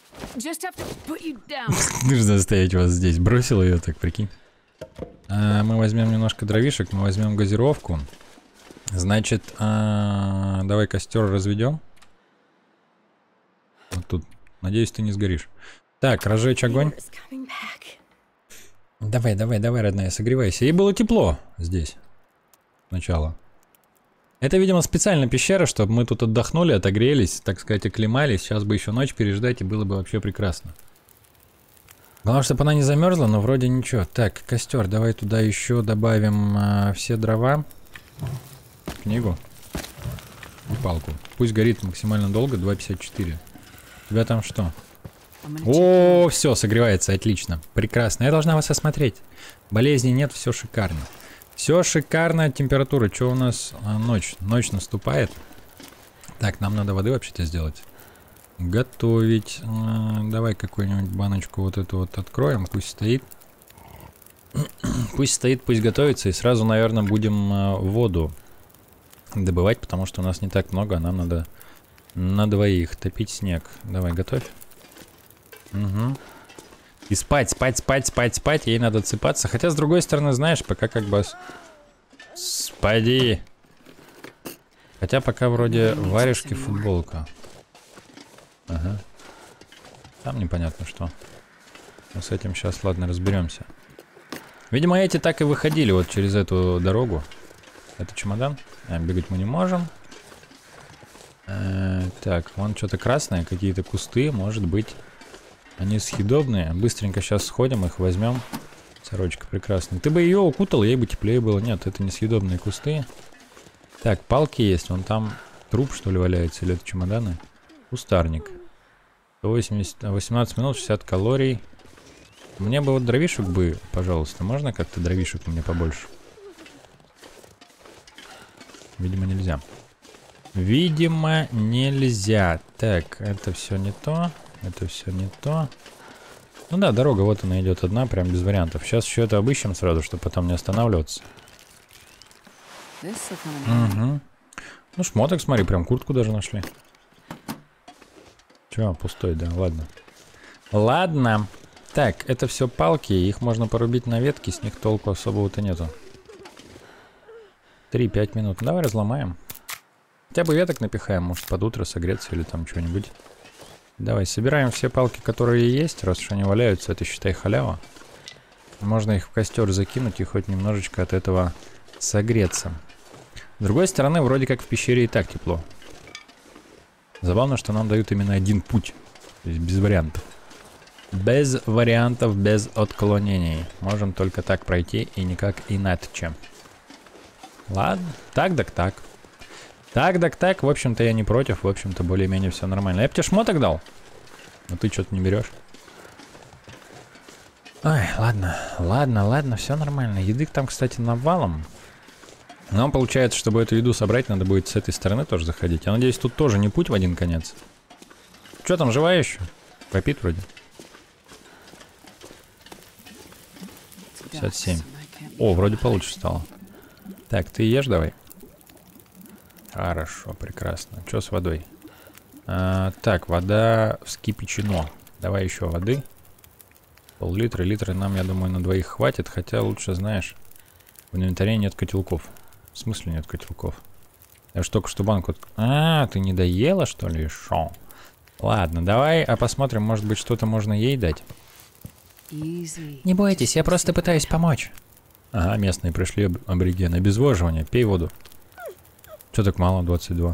Нужно оставить вас здесь. Бросил ее так, прикинь. Мы возьмем немножко дровишек, мы возьмем газировку. Значит, давай костер разведем. Вот тут. Надеюсь, ты не сгоришь. Так, разжечь огонь. Давай, родная, согревайся. Ей было тепло здесь. Сначала. Это, видимо, специально пещера, чтобы мы тут отдохнули, отогрелись, так сказать, оклемались. Сейчас бы еще ночь переждать, и было бы вообще прекрасно. Главное, чтобы она не замерзла, но вроде ничего. Так, костер, давай туда еще добавим все дрова. Книгу. И палку. Пусть горит максимально долго, 2,54. У тебя там что? О, все, согревается, отлично. Прекрасно. Я должна вас осмотреть. Болезней нет, все шикарно. Все шикарно, температура. Что у нас? Ночь. Ночь наступает. Так, нам надо воды вообще-то сделать. Готовить. Давай какую-нибудь баночку вот эту вот откроем. Пусть стоит. Пусть стоит, пусть готовится. И сразу, наверное, будем воду добывать, потому что у нас не так много. Нам надо на двоих топить снег. Давай, готовь. Угу. И спать. Ей надо отсыпаться. Хотя, с другой стороны, знаешь, пока как бы... Спади. Хотя пока вроде варежки, футболка. Ага. Там непонятно что. Но с этим сейчас, ладно, разберемся. Видимо, эти так и выходили вот через эту дорогу. Это чемодан. Бегать мы не можем. Так, вон что-то красное, какие-то кусты, может быть. Они съедобные. Быстренько сейчас сходим, их возьмем. Сорочка прекрасная. Ты бы ее укутал, ей бы теплее было. Нет, это не съедобные кусты. Так, палки есть. Вон там труп, что ли, валяется. Или это чемоданы? Кустарник. 18 минут, 60 калорий. Мне бы вот дровишек бы, пожалуйста. Можно как-то дровишек мне побольше? Видимо, нельзя. Видимо, нельзя. Так, это все не то. Это все не то. Ну да, дорога вот она идет одна, прям без вариантов. Сейчас еще это обыщем сразу, чтобы потом не останавливаться. Угу. Ну, шмоток, смотри, прям куртку даже нашли. Че, пустой, да, ладно. Ладно. Так, это все палки, их можно порубить на ветки, с них толку особого-то нету. 3-5 минут. Давай разломаем. Хотя бы веток напихаем, может под утро согреться или там что-нибудь. Давай, собираем все палки, которые есть, раз уж они валяются, это считай халява. Можно их в костер закинуть и хоть немножечко от этого согреться. С другой стороны, вроде как в пещере и так тепло. Забавно, что нам дают именно один путь. То есть без вариантов. Без вариантов, без отклонений. Можем только так пройти и никак иначе. Ладно, так. Так, в общем-то я не против, в общем-то более-менее все нормально. Я бы тебе шмоток дал, но ты что-то не берешь. Ой, ладно, все нормально. Еды там, кстати, навалом. Но получается, чтобы эту еду собрать, надо будет с этой стороны тоже заходить. Я надеюсь, тут тоже не путь в один конец. Что там, живая еще? Попит вроде. 57. О, вроде получше стало. Так, ты ешь давай. Хорошо, прекрасно. Что с водой? Так, вода вскипячено. Давай еще воды. Пол-литра, литра нам, я думаю, на двоих хватит. Хотя лучше, знаешь, в инвентаре нет котелков. В смысле нет котелков? Я ж только что банку... ты не доела, что ли? Шо? Ладно, давай посмотрим, может быть, что-то можно ей дать. Не бойтесь, я просто пытаюсь помочь. Ага, местные пришли аборигены. Обезвоживание, пей воду. Что так мало, 22?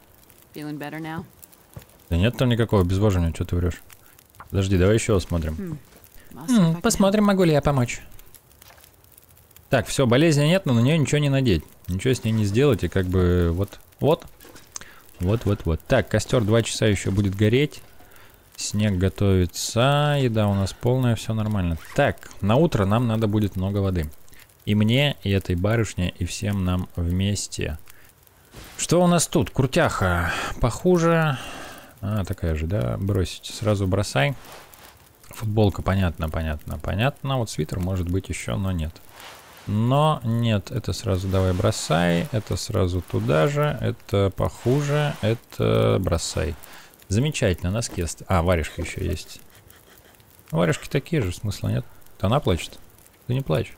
Да нет там никакого обезвоживания, что ты врешь? Подожди, давай еще посмотрим. Посмотрим, могу ли я помочь. Так, все, болезни нет, но на нее ничего не надеть. Ничего с ней не сделать, и как бы вот. Так, костер 2 часа еще будет гореть. Снег готовится, еда у нас полная, все нормально. Так, на утро нам надо будет много воды. И мне, и этой барышне, и всем нам вместе. Что у нас тут? Куртяха. Похуже. А, такая же, да? Бросить. Сразу бросай. Футболка, понятно. Вот свитер может быть еще, но нет. Но нет, это сразу давай бросай. Это сразу туда же. Это похуже. Это бросай. Замечательно, носки. А, варежка еще есть. Варежки такие же, смысла нет. Она плачет. Ты не плачь.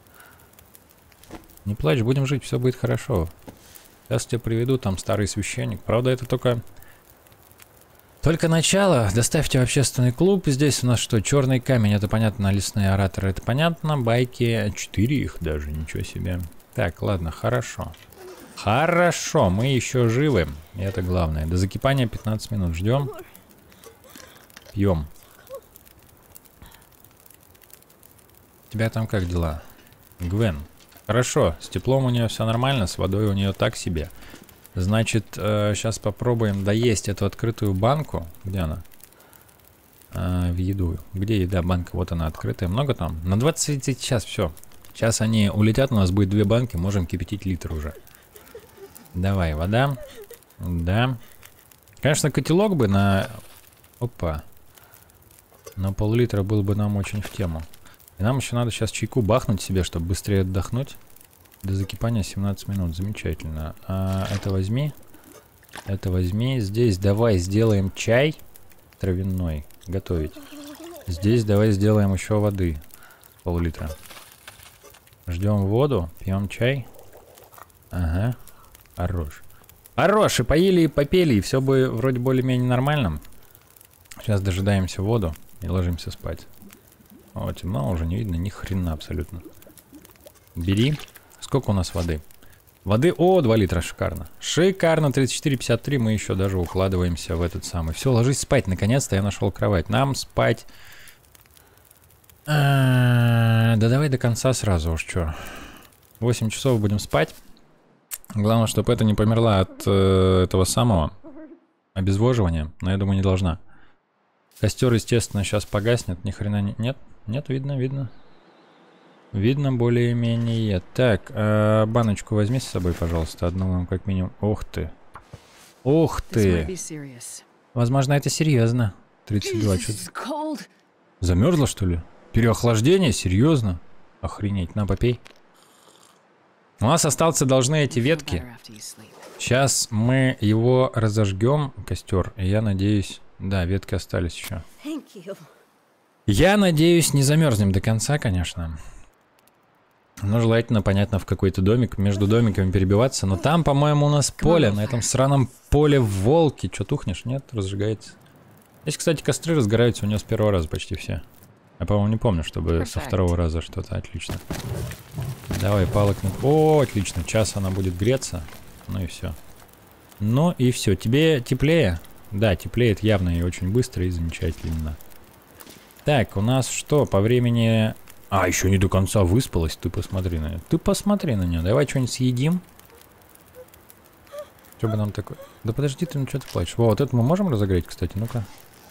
Не плачь, будем жить, все будет хорошо. Сейчас тебя приведу, там старый священник. Правда, это только начало. Доставьте в общественный клуб. Здесь у нас что? Черный камень, это понятно. Лесные ораторы, это понятно. Байки, 4 их даже, ничего себе. Так, ладно, хорошо. Хорошо, мы еще живы. И это главное. До закипания 15 минут. Ждем. Пьем. У тебя там как дела? Гвен. Хорошо, с теплом у нее все нормально, с водой у нее так себе. Значит, сейчас попробуем доесть эту открытую банку. Где она? В еду. Где еда? Банка, вот она открытая. Много там? На 20 сейчас все. Сейчас они улетят, у нас будет 2 банки, можем кипятить литр уже. Давай, вода. Да. Конечно, котелок бы на... Опа. На пол-литра был бы нам очень в тему. И нам еще надо сейчас чайку бахнуть себе, чтобы быстрее отдохнуть. До закипания 17 минут. Замечательно. Это возьми. Это возьми. Здесь давай сделаем чай травяной. Готовить. Здесь давай сделаем еще воды. Пол-литра. Ждем воду. Пьем чай. Ага. Хорош. Хорош. И поели, и попели. И все бы вроде более-менее нормально. Сейчас дожидаемся воду и ложимся спать. О, темно, уже не видно ни хрена абсолютно. Бери. Сколько у нас воды? Воды, о, 2 литра, шикарно. Шикарно, 34,53, мы еще даже укладываемся в этот самый. Все, ложись спать, наконец-то я нашел кровать. Нам спать. Да давай до конца сразу уж, что. 8 часов будем спать. Главное, чтобы это не померла от этого самого обезвоживания, но я думаю, не должна. Костер, естественно, сейчас погаснет, ни хрена нет. Нет, видно. Видно более-менее. Так, баночку возьми с собой, пожалуйста, одну как минимум. Ух ты. Ух ты. Возможно, это серьезно. 32, что-то. Замерзла, что ли? Переохлаждение? Серьезно? Охренеть, на, попей. У нас остаться должны эти ветки. Сейчас мы его разожгем, костер, и я надеюсь... Да, ветки остались еще. Я надеюсь, не замерзнем до конца, конечно. Но желательно, понятно, в какой-то домик, между домиками перебиваться. Но там, по-моему, у нас поле. На этом сраном поле волки. Че, тухнешь? Нет, разжигается. Здесь, кстати, костры разгораются у него с первого раза почти все. Я, по-моему, не помню, чтобы со второго раза что-то. Отлично. Давай, палок. О, отлично. Час она будет греться. Ну и все. Ну и все. Тебе теплее? Да, теплеет явно и очень быстро, и замечательно. Так, у нас что, по времени... А, еще не до конца выспалась, ты посмотри на нее. Ты посмотри на нее, давай что-нибудь съедим. Что бы нам такое... Да подожди, ты, ну что ты плачешь? Во, вот это мы можем разогреть, кстати, ну-ка.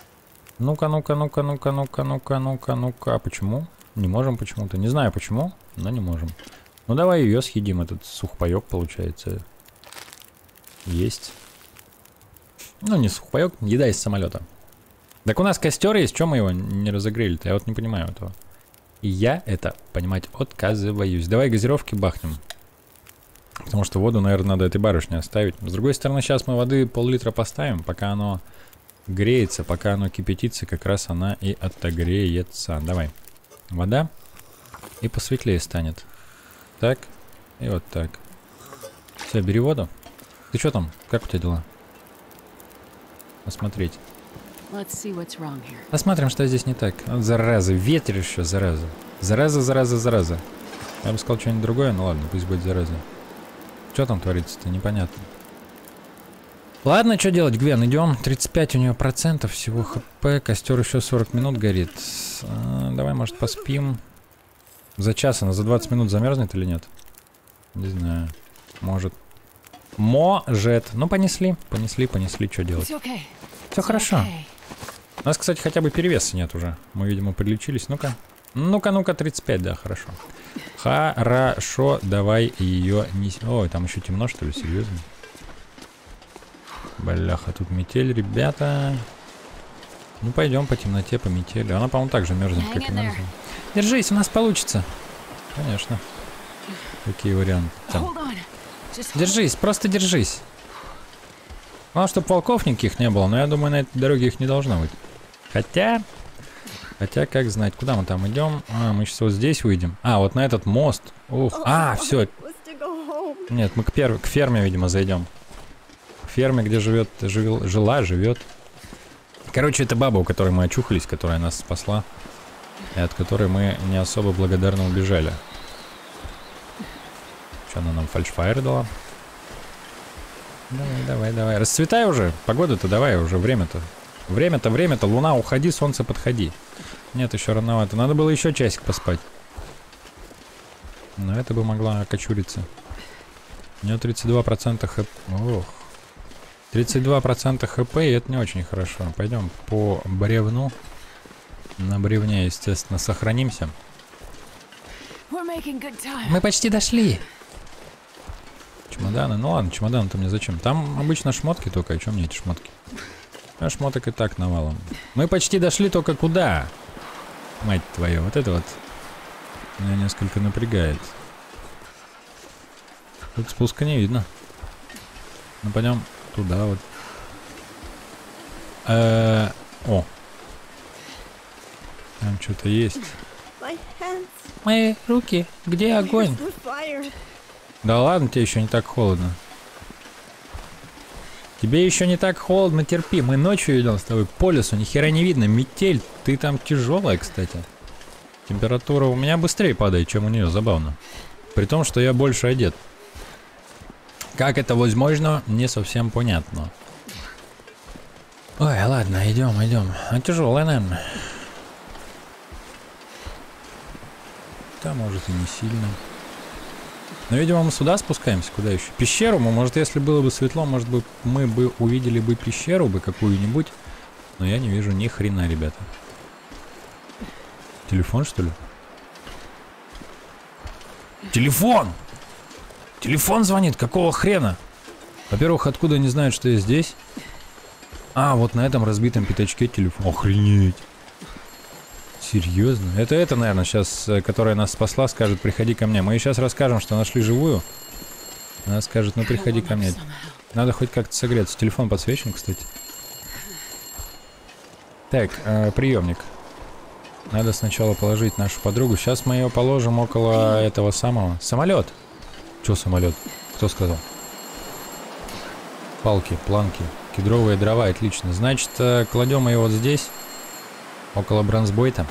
Ну-ка. А почему? Не можем почему-то. Не знаю почему, но не можем. Ну давай ее съедим, этот сухпайок получается. Есть. Ну, не сухпайок, еда из самолета. Так у нас костер есть, чем мы его не разогрели-то? Я вот не понимаю этого. И я это понимать отказываюсь. Давай газировки бахнем. Потому что воду, наверное, надо этой барышне оставить. С другой стороны, сейчас мы воды пол-литра поставим, пока оно греется, пока оно кипятится, как раз она и отогреется. Давай. Вода. И посветлее станет. Так. И вот так. Все, бери воду. Ты что там? Как у тебя дела? Посмотреть. Посмотрим, что здесь не так. Вот зараза, ветер еще, зараза. Зараза. Я бы сказал что-нибудь другое, ну ладно, пусть будет зараза. Что там творится-то, непонятно. Ладно, что делать, Гвен, идем. 35 у нее процентов всего хп, костер еще 40 минут горит. Давай, может, поспим. За час она за 20 минут замерзнет или нет? Не знаю. Может. Ну, понесли, что делать. Все хорошо. У нас, кстати, хотя бы перевеса нет уже. Мы, видимо, прилечились. Ну-ка, 35, да, хорошо. Хорошо, давай ее неси. Ой, там еще темно, что ли, серьезно? Бляха, тут метель, ребята. Ну, пойдем по темноте, по метели. Она, по-моему, так же мерзнет, как и мерзнет. Держись, у нас получится. Конечно. Какие варианты там? Держись, просто держись. Главное, чтобы волков никаких не было, но я думаю, на этой дороге их не должно быть. Хотя, как знать, куда мы там идем? Мы сейчас вот здесь выйдем. Вот на этот мост. Ух, все. Нет, мы к ферме, видимо, зайдем. К ферме, где живет. Короче, это баба, у которой мы очухались, которая нас спасла. И от которой мы не особо благодарно убежали. Что она нам фальшфайр дала? Давай. Расцветай уже. Погода-то давай уже. Время-то. Луна, уходи, солнце, подходи. Нет, еще рановато. Надо было еще часик поспать. Но это бы могла окочуриться. У нее 32% хп. Ох. 32% хп, и это не очень хорошо. Пойдем по бревну. На бревне, естественно, сохранимся. Мы почти дошли. Чемоданы. Ну ладно, чемоданы-то мне зачем? Там обычно шмотки только. А что мне эти шмотки? А шмоток и так навалом. Мы почти дошли, только куда? Мать твою, вот это вот меня несколько напрягает. Тут спуска не видно. Ну пойдем туда вот. О. Там что-то есть. Мои руки, где огонь? Да ладно, тебе еще не так холодно. Тебе еще не так холодно, терпи. Мы ночью идем с тобой по лесу, ни хера не видно. Метель, ты там тяжелая, кстати. Температура у меня быстрее падает, чем у нее, забавно. При том, что я больше одет. Как это возможно, не совсем понятно. Ой, ладно, идем. Тяжелая, наверное. Да, может и не сильно. Но, видимо, мы сюда спускаемся. Куда еще? Пещеру. Может, если было бы светло, может быть, мы бы увидели бы пещеру бы какую-нибудь. Но я не вижу ни хрена, ребята. Телефон, что ли? Телефон! Телефон звонит. Какого хрена? Во-первых, откуда они знают, что я здесь? Вот на этом разбитом пятачке телефон. Охренеть. Серьезно? Это, наверное, сейчас, которая нас спасла, скажет, приходи ко мне. Мы ей сейчас расскажем, что нашли живую. Она скажет, ну приходи ко мне. Надо хоть как-то согреться. Телефон подсвечен, кстати. Так, приемник. Надо сначала положить нашу подругу. Сейчас мы ее положим около этого самого. Самолет. Че самолет? Кто сказал? Палки, планки, кедровые дрова, отлично. Значит, кладем ее вот здесь. Около бронзбойта.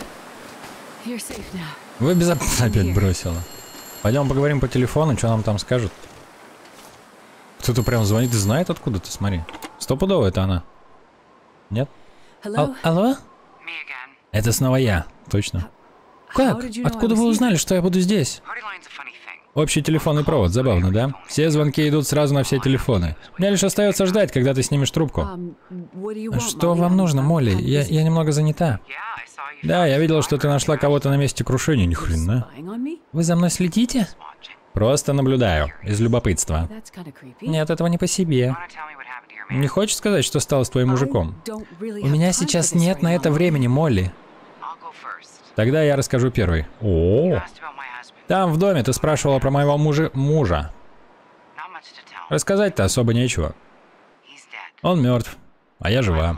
Вы безопасно опять бросила. Пойдем поговорим по телефону, что нам там скажут. Кто-то прям звонит и знает откуда-то, смотри. Стопудово это она. Нет? Алло? Это снова я, точно. Как? Откуда вы узнали, что я буду здесь? Общий телефонный провод, забавно, да? Все звонки идут сразу на все телефоны. Мне лишь остается ждать, когда ты снимешь трубку. Что вам нужно, Молли? Я немного занята. Да, я видел, что ты нашла кого-то на месте крушения, ни хрена. Вы за мной следите? Просто наблюдаю, из любопытства. Нет, этого не по себе. Не хочешь сказать, что стало с твоим мужиком? У меня сейчас нет на это времени, Молли. Тогда я расскажу первый. О, там в доме ты спрашивала про моего мужа. Рассказать-то особо нечего. Он мертв, а я жива.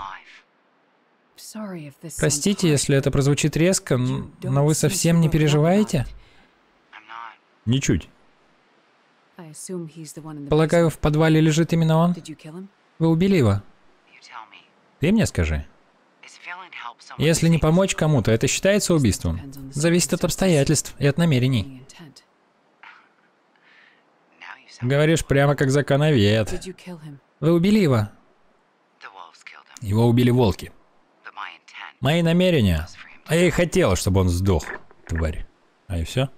Простите, если это прозвучит резко, но вы совсем не переживаете? Ничуть. Полагаю, в подвале лежит именно он? Вы убили его? Ты мне скажи. Если не помочь кому-то, это считается убийством? Зависит от обстоятельств и от намерений. Говоришь прямо как законовед. Вы убили его? Его убили волки. Мои намерения. А я и хотела, чтобы он сдох, тварь. А и все?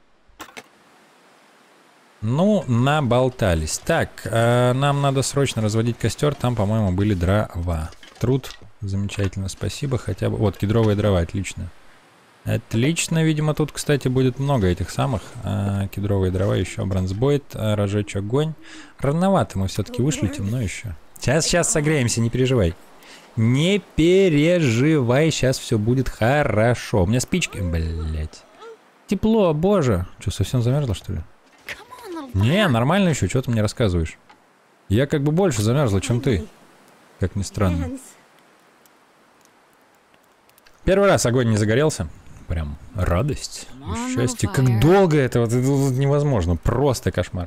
Ну, наболтались. Так, нам надо срочно разводить костер. Там, по-моему, были дрова. Труд. Замечательно, спасибо. Хотя бы... Вот, кедровые дрова, отлично. Отлично, видимо, тут, кстати, будет много этих самых. Кедровые дрова, еще бронзбойт, разжечь огонь. Рановато мы все-таки вышли, темно еще. Сейчас согреемся, не переживай. Не переживай, сейчас все будет хорошо. У меня спички, блять. Тепло, боже. Что, совсем замерзла, что ли? Не, нормально еще, что ты мне рассказываешь? Я как бы больше замерзла, чем ты. Как ни странно. Первый раз огонь не загорелся. Прям радость и счастье. Как долго это, вот, это невозможно. Просто кошмар.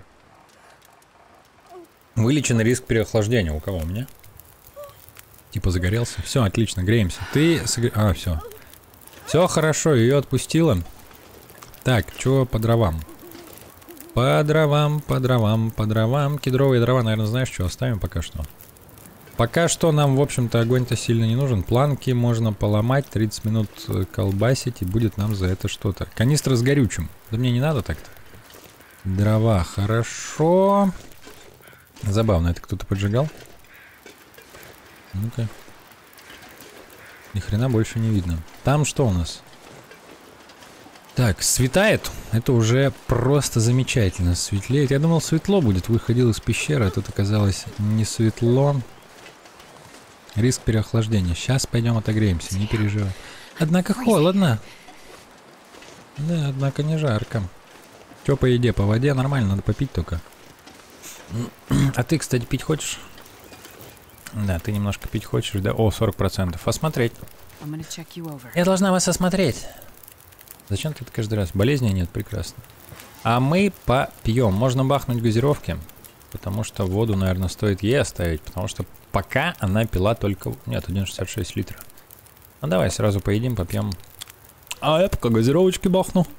Вылечен риск переохлаждения. У кого? У меня? Типа загорелся. Все, отлично, греемся. Ты... А, все. Все хорошо, ее отпустила. Так, что по дровам? По дровам, по дровам, по дровам. Кедровые дрова, наверное, знаешь, что оставим пока что. Пока что нам, в общем-то, огонь-то сильно не нужен. Планки можно поломать, 30 минут колбасить, и будет нам за это что-то. Канистра с горючим. Да мне не надо так-то. Дрова, хорошо. Забавно, это кто-то поджигал? Ну-ка. Ни хрена больше не видно. Там что у нас? Так, светает. Это уже просто замечательно. Светлеет. Я думал, светло будет. Выходил из пещеры, а тут оказалось не светло. Риск переохлаждения. Сейчас пойдем отогреемся, не переживай. Однако холодно. Да, однако не жарко. Че по еде? По воде нормально, надо попить только. А ты, кстати, пить хочешь? Да, ты немножко пить хочешь, да? О, 40%. Осмотреть. Я должна вас осмотреть. Зачем ты это каждый раз? Болезни нет, прекрасно. А мы попьем. Можно бахнуть газировки. Потому что воду, наверное, стоит ей оставить. Потому что пока она пила только... Нет, 1,66 литра. Ну давай сразу поедим, попьем. А я пока газировочки бахну.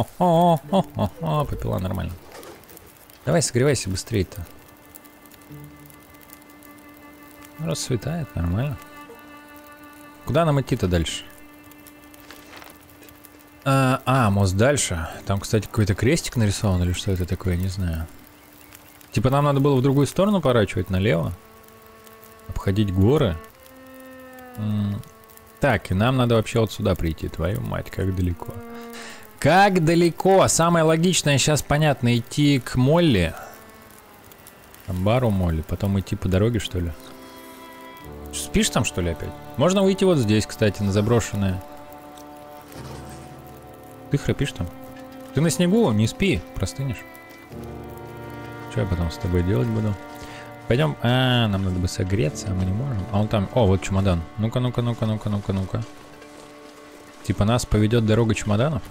Попила нормально. Давай согревайся быстрее-то. Расцветает, нормально. Куда нам идти-то дальше? Мост дальше. Там, кстати, какой-то крестик нарисован или что это такое, не знаю. Типа нам надо было в другую сторону поворачивать, налево. Обходить горы. Так, и нам надо вообще вот сюда прийти. Твою мать, как далеко. Как далеко? Самое логичное сейчас, понятно, идти к Молли. Бару Молли. Потом идти по дороге, что ли? Спишь там, что ли, опять? Можно выйти вот здесь, кстати, на заброшенное. Ты храпишь там? Ты на снегу? Не спи, простынешь. Что я потом с тобой делать буду? Пойдем. Нам надо бы согреться, а мы не можем. А он там. О, вот чемодан. Ну-ка, ну-ка, ну-ка, ну-ка, ну-ка, ну-ка. Типа нас поведет дорога чемоданов?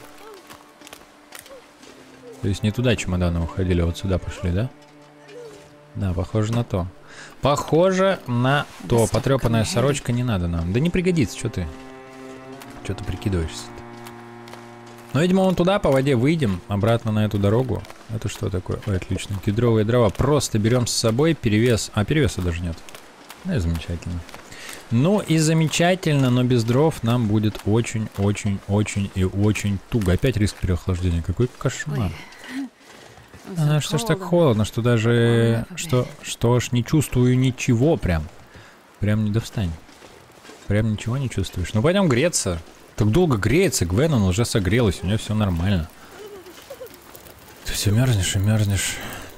То есть не туда чемоданы уходили, а вот сюда пошли, да? Да, похоже на то. Похоже на то. Потрепанная сорочка не надо нам. Да не пригодится, что ты? Что ты прикидываешься-то? Ну, видимо, вон туда по воде выйдем, обратно на эту дорогу. Это что такое? Ой, отлично. Кедровые дрова. Просто берем с собой перевес. А, перевеса даже нет. Ну и замечательно. Ну и замечательно, но без дров нам будет очень-очень-очень и очень туго. Опять риск переохлаждения. Какой кошмар. Что ж так холодно, что даже... Что ж не чувствую ничего прям. Прям не достань. Прям ничего не чувствуешь. Ну пойдем греться. Так долго греется, Гвен, он уже согрелась, у нее все нормально. Ты все мерзнешь и мерзнешь.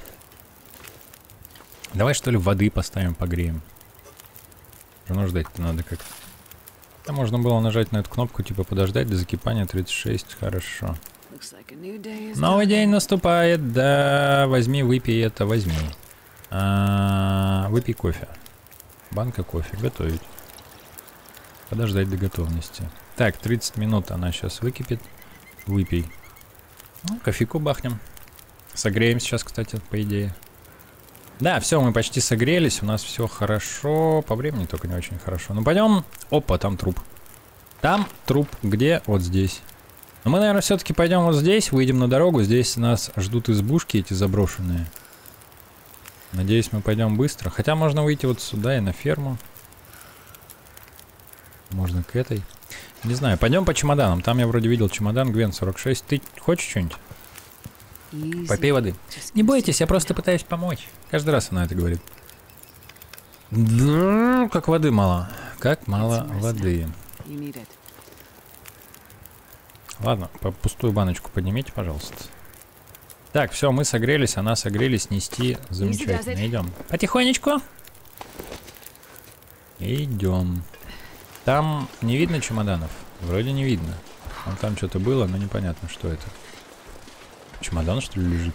Давай что ли воды поставим, погреем. Ну ждать-то надо как-то. Да, можно было нажать на эту кнопку, типа подождать до закипания 36, хорошо. Новый день наступает, да, возьми, выпей это, возьми. Выпей кофе. Банка кофе, готовить. Подождать до готовности. Так, 30 минут она сейчас выкипит. Выпей. Ну, кофейку бахнем. Согреем сейчас, кстати, по идее. Да, все, мы почти согрелись. У нас все хорошо. По времени только не очень хорошо. Ну, пойдем. Опа, там труп. Там труп. Где? Вот здесь. Но мы, наверное, все-таки пойдем вот здесь, выйдем на дорогу. Здесь нас ждут избушки эти заброшенные. Надеюсь, мы пойдем быстро. Хотя можно выйти вот сюда и на ферму. Можно к этой. Не знаю, пойдем по чемоданам. Там я вроде видел чемодан Гвен 46. Ты хочешь что-нибудь? Попей воды. Не бойтесь, я просто пытаюсь помочь. Каждый раз она это говорит. Да, как воды мало. Как мало воды. Ладно, пустую баночку поднимите, пожалуйста. Так, все, мы согрелись, она согрелись, нести замечательно. Идем. Потихонечку. Идем. Там не видно чемоданов? Вроде не видно. Вон там что-то было, но непонятно, что это. Чемодан, что ли, лежит?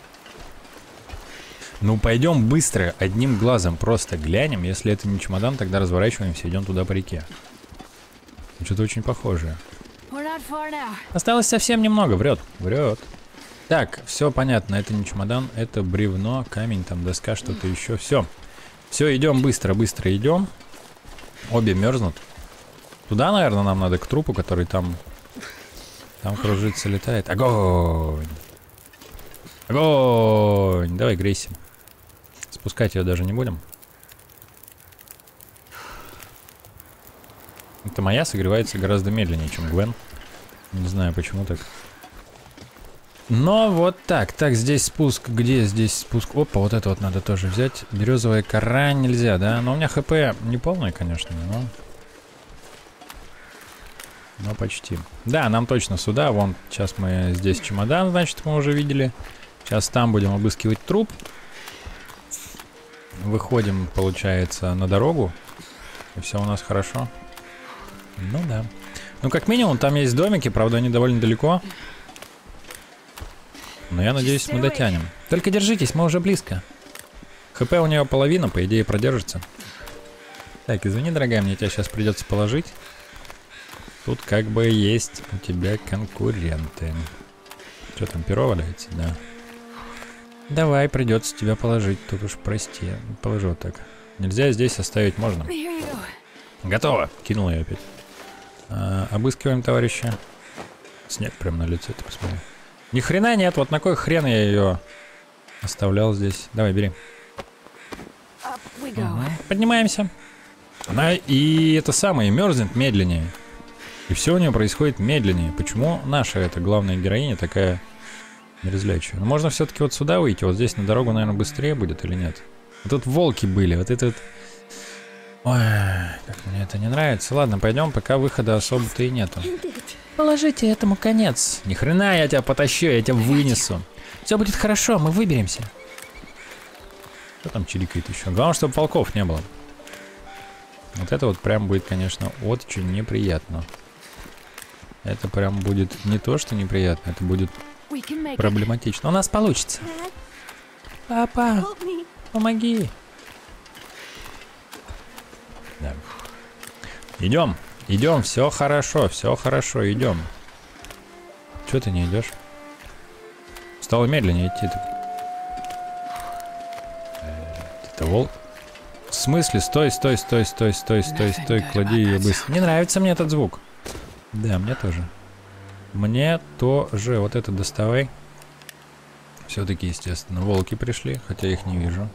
Ну, пойдем быстро, одним глазом просто глянем. Если это не чемодан, тогда разворачиваемся, идем туда по реке. Что-то очень похожее. Осталось совсем немного, врет. Так, все понятно, это не чемодан, это бревно, камень, там доска, что-то еще. Все, идем быстро идем. Обе мерзнут. Туда, наверное, нам надо к трупу, который там кружится, летает. Огонь! Огонь! Давай, грейся. Спускать ее даже не будем. Это моя согревается гораздо медленнее, чем Гвен. Не знаю, почему так. Но вот так. Так, здесь спуск. Где здесь спуск? Опа, вот это вот надо тоже взять. Березовая кора нельзя, да? Но у меня хп не полное, конечно, но почти. Да, нам точно сюда. Вон, сейчас мы здесь чемодан, значит, мы уже видели. Сейчас там будем обыскивать труп. Выходим, получается, на дорогу. И все у нас хорошо. Ну да. Ну, как минимум, там есть домики, правда, они довольно далеко. Но я надеюсь, мы дотянем. Только держитесь, мы уже близко. ХП у нее половина, по идее, продержится. Так, извини, дорогая, мне тебя сейчас придется положить. Тут как бы есть у тебя конкуренты. Что там, перо валяется? Да. Давай, придется тебя положить. Тут уж прости. Положи вот так. Нельзя здесь оставить, можно. Готово. Кинул я опять. Обыскиваем, товарища. Снег прям на лице, ты посмотри. Ни хрена нет, вот на кой хрен я ее оставлял здесь. Давай, бери. Поднимаемся. Она и это самое мерзнет медленнее. И все у нее происходит медленнее. Почему наша эта главная героиня такая мерзлячая? Ну, можно все-таки вот сюда выйти. Вот здесь на дорогу, наверное, быстрее будет или нет? Вот тут волки были. Вот это вот... Ой, как мне это не нравится. Ладно, пойдем, пока выхода особо-то и нету. Положите этому конец. Ни хрена я тебя потащу, я тебя вынесу. Все будет хорошо, мы выберемся. Что там чирикает еще? Главное, чтобы волков не было. Вот это вот прям будет, конечно, очень неприятно. Это прям будет не то, что неприятно, это будет проблематично. У нас получится. Папа, помоги. Да. Идем, идем, все хорошо, идем. Чего ты не идешь? Стало медленнее идти-то. Это волк. В смысле? Стой, клади ее быстро. Не нравится мне этот звук. Да, мне тоже. Мне тоже. Вот это доставай. Все-таки, естественно, волки пришли, хотя их не вижу.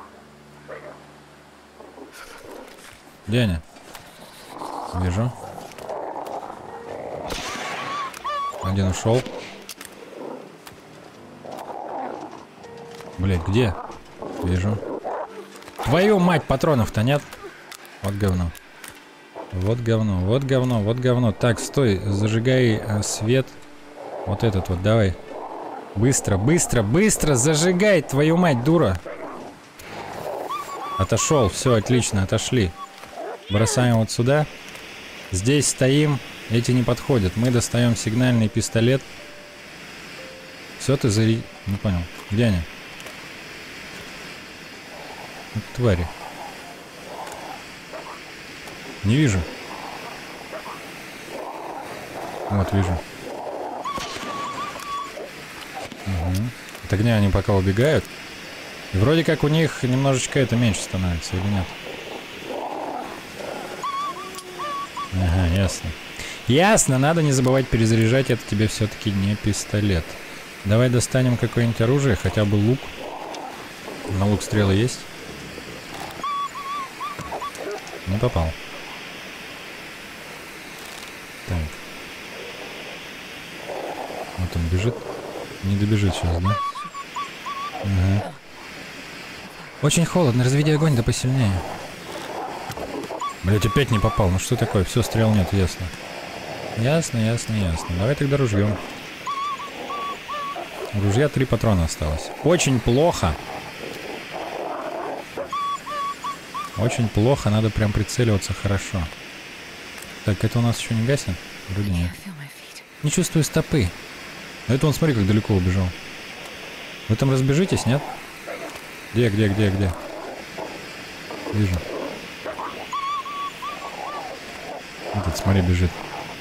Где они? Вижу. Один ушел. Блять, где? Вижу. Твою мать, патронов-то нет. Вот говно. Вот говно, вот говно, вот говно. Так, стой, зажигай свет. Вот этот вот, давай. Быстро, быстро, быстро зажигай, твою мать, дура. Отошел, все, отлично, отошли. Бросаем вот сюда. Здесь стоим, эти не подходят. Мы достаем сигнальный пистолет. Все, ты зари... Не понял, где они? Вот твари. Не вижу. Вот, вижу. Угу. От огня они пока убегают. И вроде как у них немножечко это меньше становится, или нет? Ага, ясно. Ясно, надо не забывать перезаряжать, это тебе все-таки не пистолет. Давай достанем какое-нибудь оружие, хотя бы лук. На лук стрелы есть? Не попал. Так. Вот он бежит. Не добежит сейчас, да? Ага. Очень холодно, разведи огонь, да посильнее. Блять, опять не попал. Ну что такое? Все, стрел нет, ясно. Ясно, ясно, ясно. Давай тогда ружьем. У ружья 3 патрона осталось. Очень плохо. Очень плохо, надо прям прицеливаться хорошо. Так, это у нас еще не гасит? Вроде нет. Не чувствую стопы. Это он, смотри, как далеко убежал. Вы там разбежитесь, нет? Где? Вижу. Этот, смотри, бежит.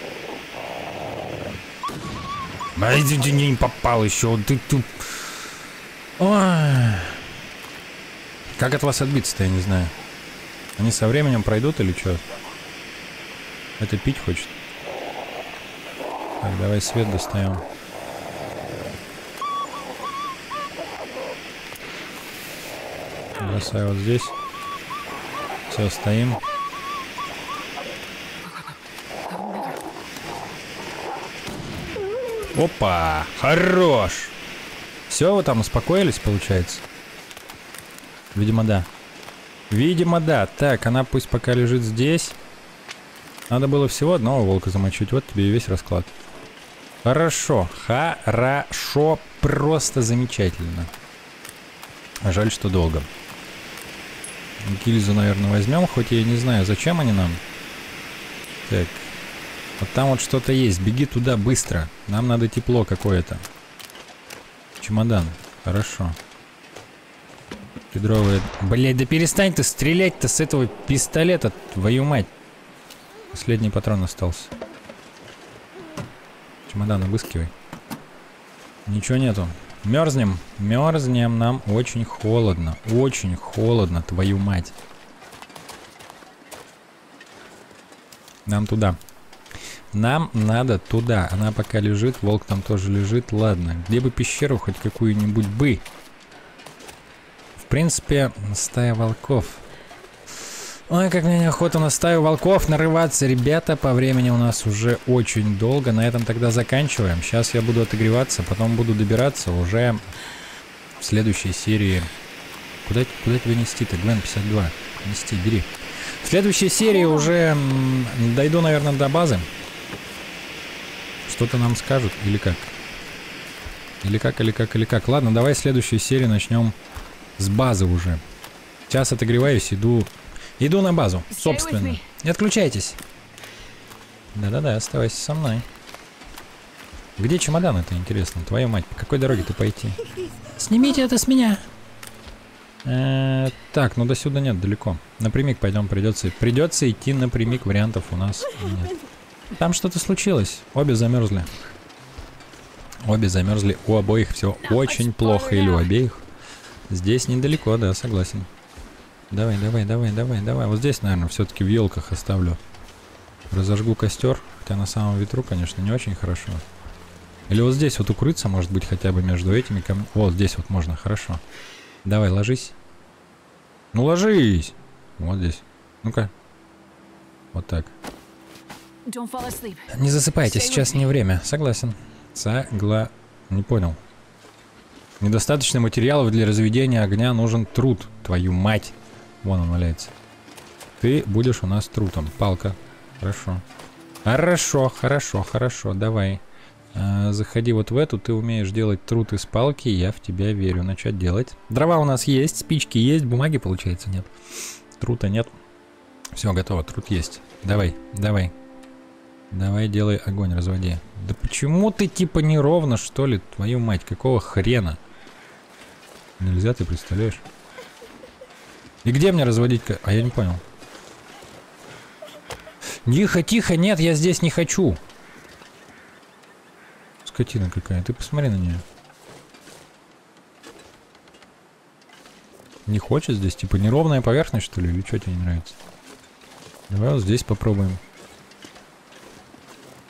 Не попал еще. Ты. Ой. Как от вас отбиться-то, я не знаю. Они со временем пройдут или что? Это пить хочет. Так, давай свет достаем. Бросаю вот здесь. Все, стоим. Опа! Хорош! Все, вы там успокоились, получается? Видимо, да. Видимо, да. Так, она пусть пока лежит здесь. Надо было всего одного волка замочить. Вот тебе и весь расклад. Хорошо. Хорошо. Просто замечательно. Жаль, что долго. Гильзу, наверное, возьмем. Хоть я и не знаю, зачем они нам. Так. Вот там вот что-то есть. Беги туда быстро. Нам надо тепло какое-то. Чемодан. Хорошо. Кедровые. Блять, да перестань ты стрелять-то с этого пистолета, твою мать. Последний патрон остался. Чемодан обыскивай. Ничего нету. Мерзнем. Мерзнем. Нам очень холодно. Очень холодно, твою мать. Нам туда. Нам надо туда. Она пока лежит. Волк там тоже лежит. Ладно. Где бы пещеру хоть какую-нибудь бы. В принципе, стая волков. Ой, как мне неохота на стаю волков нарываться, ребята. По времени у нас уже очень долго. На этом тогда заканчиваем. Сейчас я буду отогреваться, потом буду добираться уже в следующей серии. Куда тебя нести-то? Гвен 52. Нести, бери. В следующей серии уже дойду, наверное, до базы. Что-то нам скажут или как? Или как? Ладно, давай следующую серию начнем с базы уже. Сейчас отогреваюсь, иду на базу, собственно. Не отключайтесь. Да-да-да, оставайся со мной. Где чемодан, это интересно? Твою мать, по какой дороге ты пойти? Снимите это с меня. Так, ну до сюда нет, далеко. Напрямик пойдем, придется идти напрямик, вариантов у нас нет. Там что-то случилось, обе замерзли. Обе замерзли, у обоих все очень плохо, или у обеих. Здесь недалеко, да, согласен. Давай. Вот здесь, наверное, все-таки в елках оставлю. Разожгу костер. Хотя на самом ветру, конечно, не очень хорошо. Или вот здесь вот укрыться, может быть, хотя бы между этими камнями. Вот здесь вот можно, хорошо. Давай, ложись. Ну, ложись! Вот здесь. Ну-ка. Вот так. Не засыпайте, сейчас не время. Согласен. Не понял. Недостаточно материалов для разведения огня, нужен труд. Твою мать. Вон он валяется. Ты будешь у нас трутом. Палка. Хорошо. Хорошо. Давай. Заходи вот в эту. Ты умеешь делать труд из палки. Я в тебя верю. Начать делать. Дрова у нас есть. Спички есть. Бумаги, получается, нет. Трута нет. Все, готово. Труд есть. Давай. Давай, делай огонь, разводи. Да почему ты типа неровно, что ли? Твою мать, какого хрена? Нельзя, ты представляешь? И где мне разводить? А я не понял. Тихо, нет, я здесь не хочу. Скотина какая, ты посмотри на нее. Не хочет здесь? Типа неровная поверхность, что ли? Или что тебе не нравится? Давай вот здесь попробуем.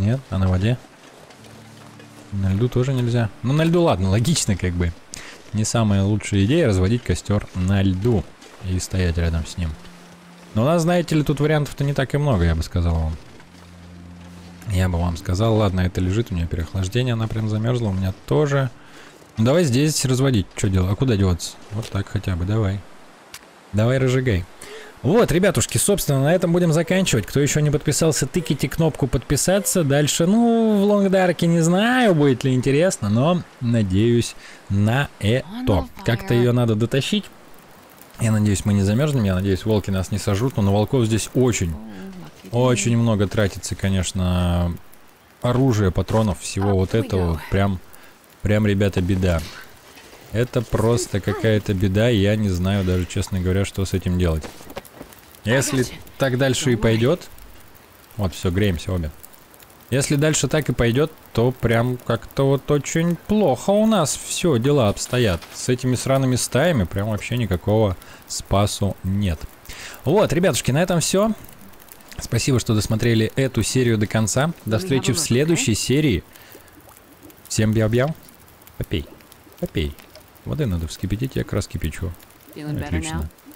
Нет? А на воде? На льду тоже нельзя. Ну, на льду ладно, логично как бы. Не самая лучшая идея разводить костер на льду и стоять рядом с ним. Но у нас, знаете ли, тут вариантов-то не так и много, я бы сказал вам. Я бы вам сказал, ладно, это лежит, у меня переохлаждение, она прям замерзла, у меня тоже. Ну, давай здесь разводить. Что делать? А куда деваться? Вот так хотя бы, давай. Давай разжигай. Вот, ребятушки, собственно, на этом будем заканчивать. Кто еще не подписался, тыкайте кнопку подписаться. Дальше, ну, в Лонгдарке не знаю, будет ли интересно, но надеюсь на это. Как-то ее надо дотащить. Я надеюсь, мы не замерзнем, я надеюсь, волки нас не сожрут, но на волков здесь очень много тратится, конечно, оружия, патронов, всего вот этого. Прям, ребята, беда. Это просто какая-то беда, и я не знаю даже, честно говоря, что с этим делать. Если так дальше и пойдет... Вот, все, греемся обе. Если дальше так и пойдет, то прям как-то вот очень плохо у нас все дела обстоят. С этими сраными стаями прям вообще никакого спасу нет. Вот, ребятушки, на этом все. Спасибо, что досмотрели эту серию до конца. До встречи в следующей серии. Всем бьяу-бьяу. Попей. Попей. Воды надо вскипятить, я как раз кипячу. Отлично.